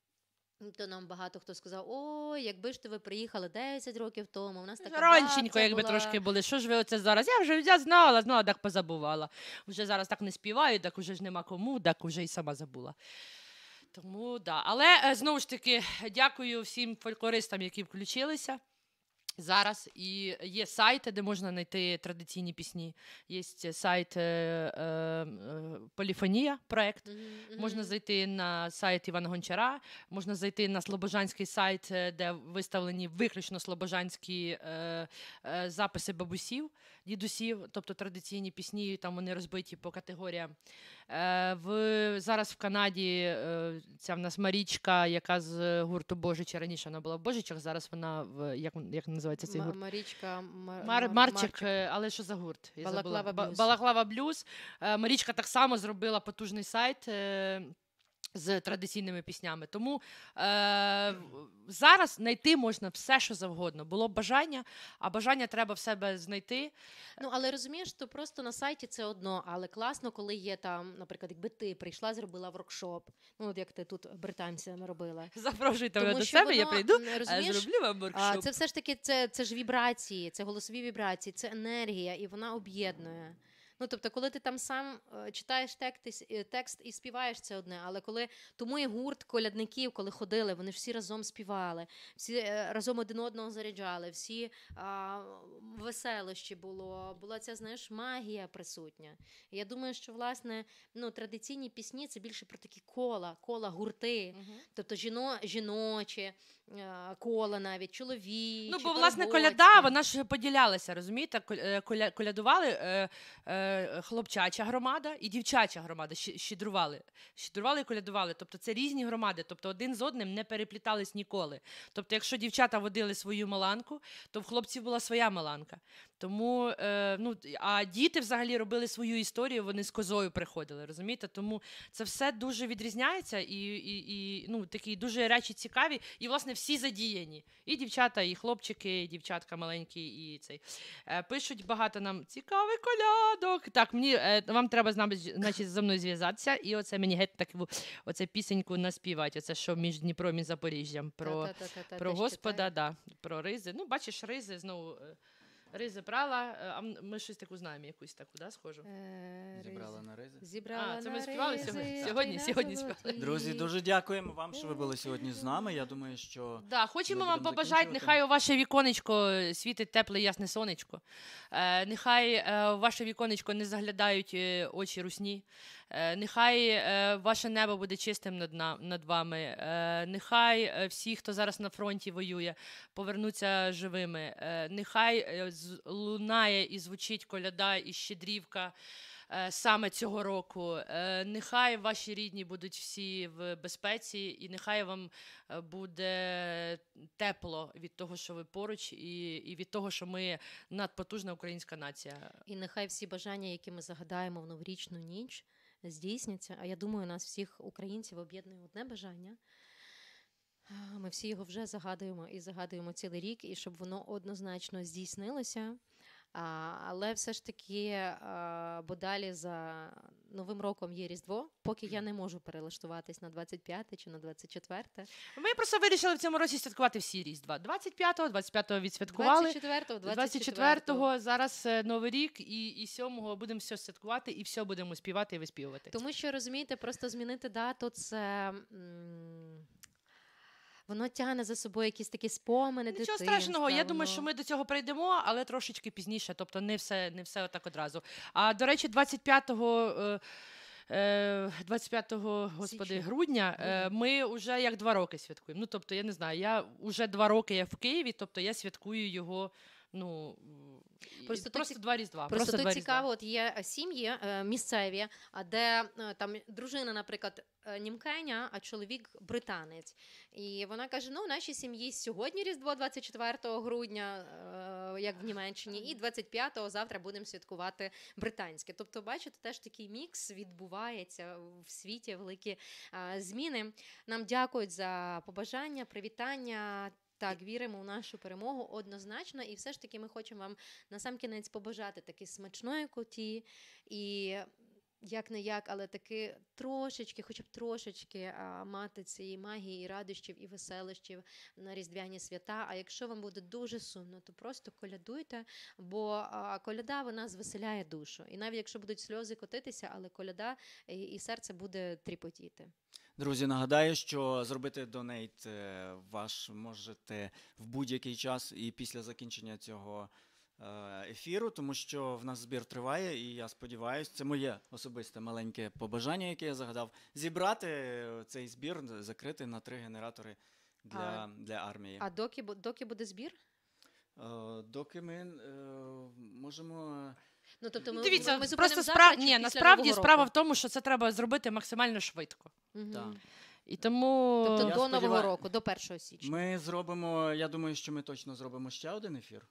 то нам багато хто сказав: ой, якби ж то ви приїхали десять років тому, у нас така Ранченько, бабця якби була». трошки були. Що ж ви оце зараз? Я вже я знала, знала, так позабувала. Вже зараз так не співаю, так уже ж нема кому, так уже і сама забула. Тому, да. Але, е, знову ж таки, дякую всім фольклористам, які включилися зараз. І є сайти, де можна знайти традиційні пісні. Є сайт е, е, е, Поліфонія, проект. Мгм, мгм. Можна зайти на сайт Івана Гончара, можна зайти на слобожанський сайт, е, де виставлені виключно слобожанські е, е, записи бабусів, дідусів, тобто традиційні пісні, там вони розбиті по категоріям. Е, в, зараз в Канаді е, ця в нас Марічка, яка з гурту Божичі, раніше вона була в Божичах, зараз вона в, як, як називається цей Ма- гурт? Марічка, Мар- Мар, Мар- Марчик, е, але що за гурт? Я забула. Балаклава Ба- Блюз. Балаклава Блюз. Е, Марічка так само зробила потужний сайт е, з традиційними піснями. Тому е, зараз знайти можна все, що завгодно. Було б бажання, а бажання треба в себе знайти. Ну, але розумієш, то просто на сайті це одно, але класно, коли є там, наприклад, якби ти прийшла, зробила воркшоп, ну, от як ти тут британцям робила. Запрошуйте мене Тому до що себе, я воно, прийду, м, а розумієш, зроблю вам А, воркшоп. це все ж таки це, це ж вібрації, це голосові вібрації, це енергія, і вона об'єднує. Ну, тобто, коли ти там сам е, читаєш текст, і с- е, текст і співаєш, це одне, але коли тому і гурт колядників, коли ходили, вони ж всі разом співали, всі е, разом один одного заряджали, всі а, веселощі було, була ця, знаєш, магія присутня. І я думаю, що, власне, ну, традиційні пісні – це більше про такі кола, кола, гурти, тобто жіно, жіночі, е, кола навіть, чоловічі, Ну, бо, власне, торговці. коляда, вона ж поділялася, розумієте? Кол- е, коля- Колядували е, е, хлопчача громада і дівчача громада, щ- щедрували. Щедрували і колядували. Тобто це різні громади, тобто один з одним не переплітались ніколи. Тобто, якщо дівчата водили свою маланку, то в хлопців була своя маланка. Тому, е, ну, а діти взагалі робили свою історію, вони з козою приходили, розумієте? Тому це все дуже відрізняється і, і, і ну, такі дуже речі цікаві. І, власне, всі задіяні. І дівчата, і хлопчики, і дівчатка маленькі, і цей. Е, пишуть багато нам цікавих колядок. Так, мені, е, вам треба з нами, значить, зі мною зв'язатися. І оце мені геть таку, оце пісеньку наспівати. Оце що між Дніпром і Запоріжжям. Про, Та-та-та-та-та, про теж Господа, читаю. да, про ризи. Ну, бачиш, ризи знову. е, Ризи брала, е, а м- ми щось таку знаємо, якусь таку, да, схожу. Е, Зібрала ризи. на ризи. Зібрала А, це ми на співали ризи, сьогодні? а Сьогодні- ти на сьогодні золоті. співали. Друзі, дуже дякуємо вам, що ви були сьогодні з нами. Я думаю, що Да, хочемо Ми вам будемо побажати, закінчувати. нехай у ваше віконечко світить тепле ясне сонечко. Е, нехай е, у ваше віконечко не заглядають е, очі русні. Е, нехай е, ваше небо буде чистим над, на- над вами. Е, нехай е, всі, хто зараз на фронті воює, повернуться живими. Е, нехай е, з- лунає і звучить коляда і щедрівка. е, Саме цього року. Е, Нехай ваші рідні будуть всі в безпеці, і нехай вам е, буде тепло від того, що ви поруч, і, і від того, що ми надпотужна українська нація. І нехай всі бажання, які ми загадаємо в новорічну ніч, здійсняться. А я думаю, нас всіх українців об'єднує одне бажання. А, Ми всі його вже загадуємо і загадуємо цілий рік, і щоб воно однозначно здійснилося. А, але все ж таки, а, бо далі за Новим роком є Різдво, поки я не можу перелаштуватись на двадцять п'яте чи на двадцять четверте. Ми просто вирішили в цьому році святкувати всі Різдва. двадцять п'ятого, двадцять п'ятого відсвяткували. двадцять четвертого, двадцять четвертого зараз е, Новий рік, і, і сьомого будемо все святкувати, і все будемо співати і виспівувати. Тому що, розумієте, просто змінити дату – це... м, Воно тягне за собою якісь такі спомини, Нічого дитинства, страшного, я думаю, воно- що ми до цього прийдемо, але трошечки пізніше, тобто не все, не все отак одразу. А до речі, двадцять п'ятого, е, е, двадцять п'ятого господи, Січня. грудня е, ми вже як два роки святкуємо. Ну, тобто, я не знаю, я вже два роки я в Києві, тобто я святкую його, ну, і- Просто тут просто ці- два Різдва. Просто, Просто тут два цікаво, Різдва. от є е, сім'ї е, місцеві, а де е, там дружина, наприклад, е, німкеня, а чоловік британець. І вона каже: ну, в нашій сім'ї сьогодні Різдво, двадцять четвертого грудня, е, як в Німеччині, і двадцять п'ятого завтра будемо святкувати британське. Тобто, бачите, теж такий мікс відбувається в світі, великі е, зміни. Нам дякують за побажання, привітання. Так, віримо в нашу перемогу однозначно, і все ж таки ми хочемо вам насамкінець побажати таки смачної куті і як не як, але таки трошечки, хоча б трошечки а, мати цієї магії і радощів, і веселощів на різдвяні свята. А якщо вам буде дуже сумно, то просто колядуйте, бо а, коляда, вона звеселяє душу. І навіть якщо будуть сльози котитися, але коляда і, і серце буде тріпотіти. Друзі, нагадаю, що зробити донейт е, ваш можете в будь-який час і після закінчення цього е, ефіру, тому що в нас збір триває, і я сподіваюся, це моє особисте маленьке побажання, яке я загадав, зібрати е, цей збір, закрити на три генератори для, А- для армії. А доки, бу- доки буде збір? Е, доки ми е, можемо... Ну, тобто ми, Дивіться, ми, ми просто завтра справ... чи Ні, після насправді Нового справа року? в тому, що це треба зробити максимально швидко. Мгм. Так. І тому Тобто Я до Нового сподіваю- року, до першого січня. Ми зробимо, я думаю, що ми точно зробимо ще один ефір.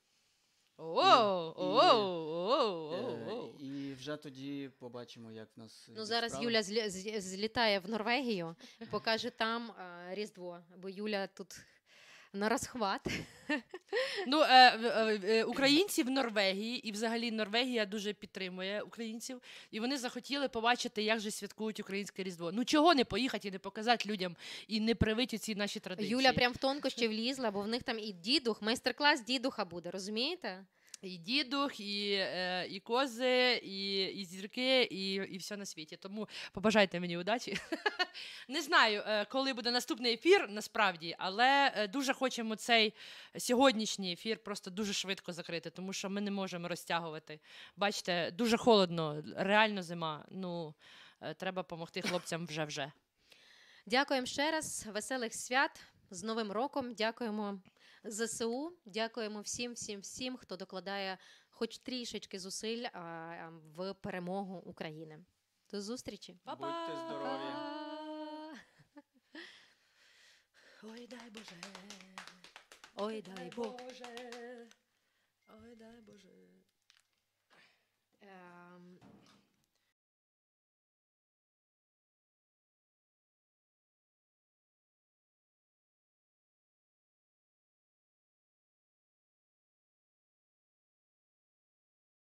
Оу, І- оу, оу, Е, оу, оу. І вже тоді побачимо, як в нас. Ну, йдуть зараз справи. Юля злі- з- злітає в Норвегію, покаже там а, Різдво, бо Юля тут на розхват. Ну, е, е, е, українці в Норвегії, і взагалі Норвегія дуже підтримує українців, і вони захотіли побачити, як же святкують українське Різдво. Ну, чого не поїхати і не показати людям, і не привити ці наші традиції? Юля прям в тонкощі влізла, бо в них там і дідух, майстер-клас дідуха буде, розумієте? І дідух, і, е, і кози, і, і зірки, і, і все на світі. Тому побажайте мені удачі. Не знаю, е, коли буде наступний ефір, насправді, але е, дуже хочемо цей сьогоднішній ефір просто дуже швидко закрити, тому що ми не можемо розтягувати. Бачите, дуже холодно, реально зима. Ну, е, треба допомогти хлопцям вже-вже. Дякуємо ще раз, веселих свят, з Новим роком, дякуємо ЗСУ, дякуємо всім, всім, всім, хто докладає хоч трішечки зусиль а, а, в перемогу України. До зустрічі! Па-па! Будьте здорові! Ой, дай Боже! Ой, дай Бог! Боже! Ой, дай Боже! Е,